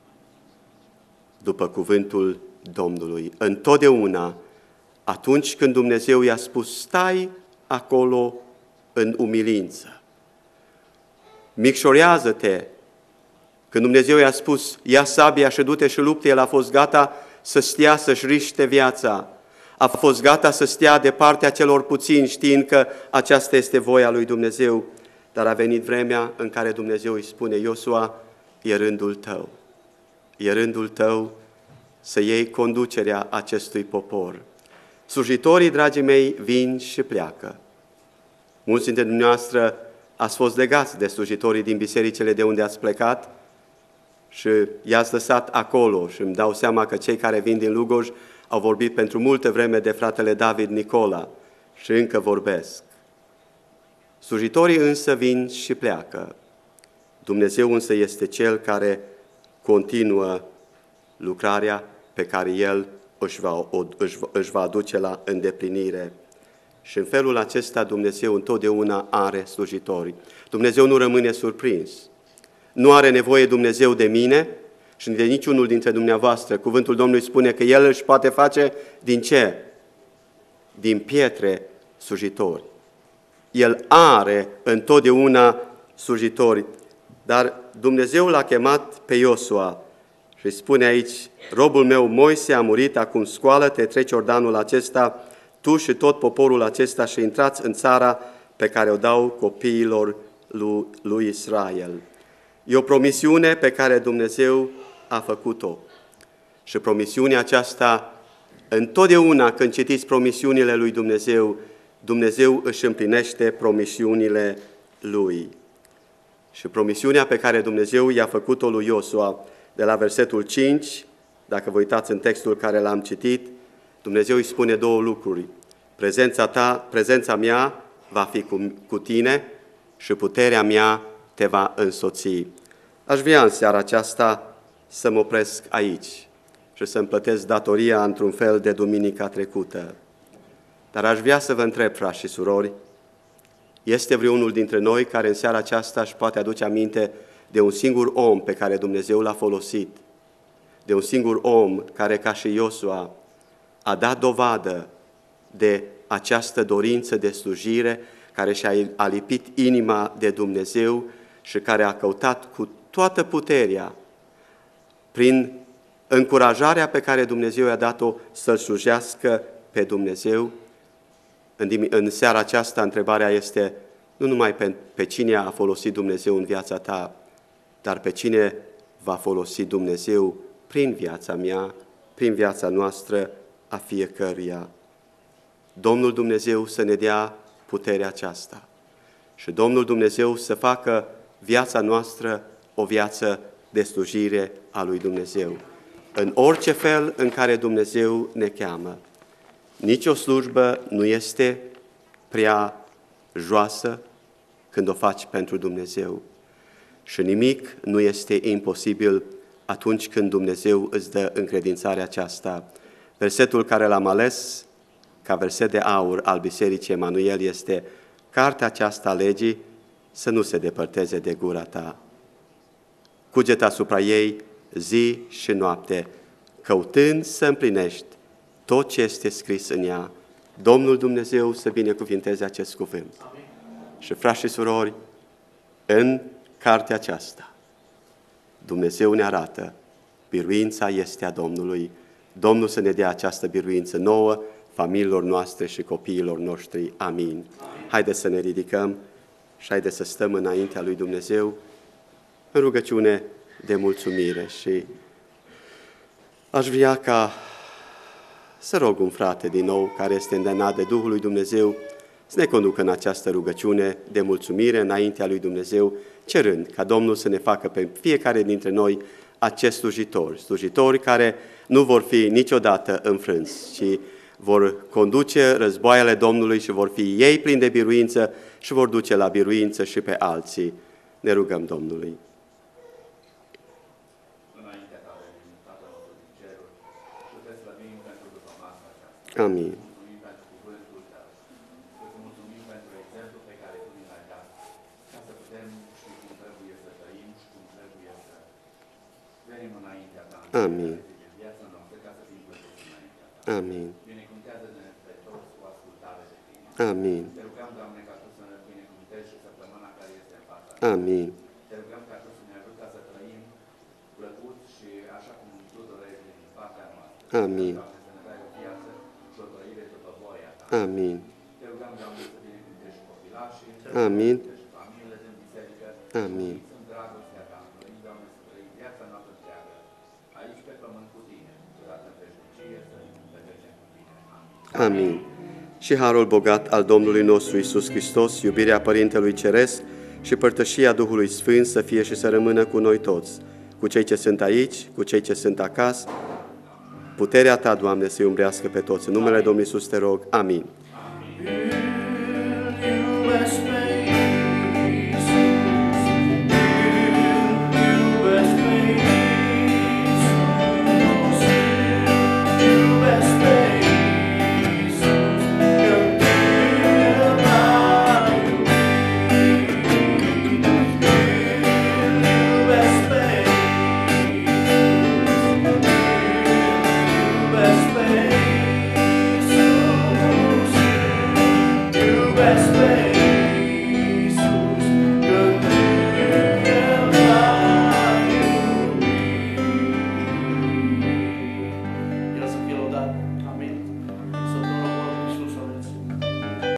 după cuvântul Domnului. Întotdeauna, atunci când Dumnezeu i-a spus, stai acolo în umilință, micșorează-te. Când Dumnezeu i-a spus, ia sabia și du-te și lupte, el a fost gata să stea, să-și riște viața. A fost gata să stea de partea celor puțini, știind că aceasta este voia lui Dumnezeu. Dar a venit vremea în care Dumnezeu îi spune, Iosua, e rândul tău. E rândul tău să iei conducerea acestui popor. Slujitorii, dragii mei, vin și pleacă. Mulți dintre dumneavoastră ați fost legați de slujitorii din bisericile de unde ați plecat și i-ați lăsat acolo și îmi dau seama că cei care vin din Lugoj au vorbit pentru multă vreme de fratele David Nicola și încă vorbesc. Slujitorii însă vin și pleacă. Dumnezeu însă este Cel care continuă lucrarea pe care El își va, își, își va aduce la îndeplinire. Și în felul acesta Dumnezeu întotdeauna are slujitori. Dumnezeu nu rămâne surprins. Nu are nevoie Dumnezeu de mine și de niciunul dintre dumneavoastră. Cuvântul Domnului spune că El își poate face din ce? Din pietre slujitori. El are întotdeauna slujitori. Dar Dumnezeu l-a chemat pe Iosua și spune aici, robul meu Moise a murit, acum scoală-te, treci Iordanul acesta, tu și tot poporul acesta și intrați în țara pe care o dau copiilor lui, lui Israel. E o promisiune pe care Dumnezeu a făcut-o. Și promisiunea aceasta, întotdeauna când citiți promisiunile lui Dumnezeu, Dumnezeu își împlinește promisiunile Lui. Și promisiunea pe care Dumnezeu i-a făcut-o lui Iosua, de la versetul cinci, dacă vă uitați în textul care l-am citit, Dumnezeu îi spune două lucruri. Prezența ta, prezența mea va fi cu, cu tine și puterea mea te va însoți. Aș vrea în seara aceasta să mă opresc aici și să-mi plătesc datoria într-un fel de duminica trecută. Dar aș vrea să vă întreb, frați și surori, este vreunul dintre noi care în seara aceasta își poate aduce aminte de un singur om pe care Dumnezeu l-a folosit, de un singur om care, ca și Iosua, a dat dovadă de această dorință de slujire, care și-a alipit inima de Dumnezeu și care a căutat cu toată puterea, prin încurajarea pe care Dumnezeu i-a dat-o să-L slujească pe Dumnezeu. În, în seara aceasta, întrebarea este nu numai pe, pe cine a folosit Dumnezeu în viața ta, dar pe cine va folosi Dumnezeu prin viața mea, prin viața noastră a fiecăruia. Domnul Dumnezeu să ne dea puterea aceasta și Domnul Dumnezeu să facă viața noastră o viață de slujire a lui Dumnezeu. În orice fel în care Dumnezeu ne cheamă. Nici o slujbă nu este prea joasă când o faci pentru Dumnezeu. Și nimic nu este imposibil atunci când Dumnezeu îți dă încredințarea aceasta. Versetul care l-am ales ca verset de aur al Bisericii Emanuel este: cartea aceasta a legii să nu se depărteze de gura ta. Cugetă asupra ei zi și noapte, căutând să împlinești tot ce este scris în ea. Domnul Dumnezeu să binecuvinteze acest cuvânt. Amin. Și frați și surori, în cartea aceasta, Dumnezeu ne arată, biruința este a Domnului. Domnul să ne dea această biruință nouă, familiilor noastre și copiilor noștri. Amin. Amin. Haideți să ne ridicăm și haideți să stăm înaintea lui Dumnezeu în rugăciune de mulțumire. Și aș vrea ca să rog un frate din nou care este îndemnat de Duhul lui Dumnezeu să ne conducă în această rugăciune de mulțumire înaintea lui Dumnezeu, cerând ca Domnul să ne facă pe fiecare dintre noi acest slujitor, slujitori care nu vor fi niciodată înfrânți, ci vor conduce războaiele Domnului și vor fi ei plini de biruință și vor duce la biruință și pe alții. Ne rugăm Domnului. Amin. Mulțumim pentru cuvântul Tău. Îți mulțumim pentru exemplu pe care Tu ne l-ai dat, ca să putem ști cum trebuie să trăim și cum trebuie să venim înaintea Ta. Amin. Viața noastră, ca să fim plăcuți înaintea Ta. Amin. Binecuvântează-ne pe toți cu ascultare de Tine. Amin. Te rugăm, Doamne, ca Tu să ne binecuvântezi și săptămâna care este în fața. Amin. Te rugăm ca Tu să ne ajut ca să trăim plăcut și așa cum Tu dorești din partea noastră. Amin. Amin. Te rugăm, Doamne, să binecuvântești copilașii, Amin. și familiile din biserică. Amin. Sunt dragostea Ta. Dorim, Doamne, să trăim viața noastră întreagă aici pe pământ cu Tine, odată în veșnicie, să ne petrecem cu Tine. Amin. Amin. Și harul bogat al Domnului nostru Iisus Hristos, iubirea Părintelui Ceresc și părtășia Duhului Sfânt să fie și să rămână cu noi toți, cu cei ce sunt aici, cu cei ce sunt acasă. Puterea Ta, Doamne, să-i umbrească pe toți. În numele Domnului Iisus te rog. Amin.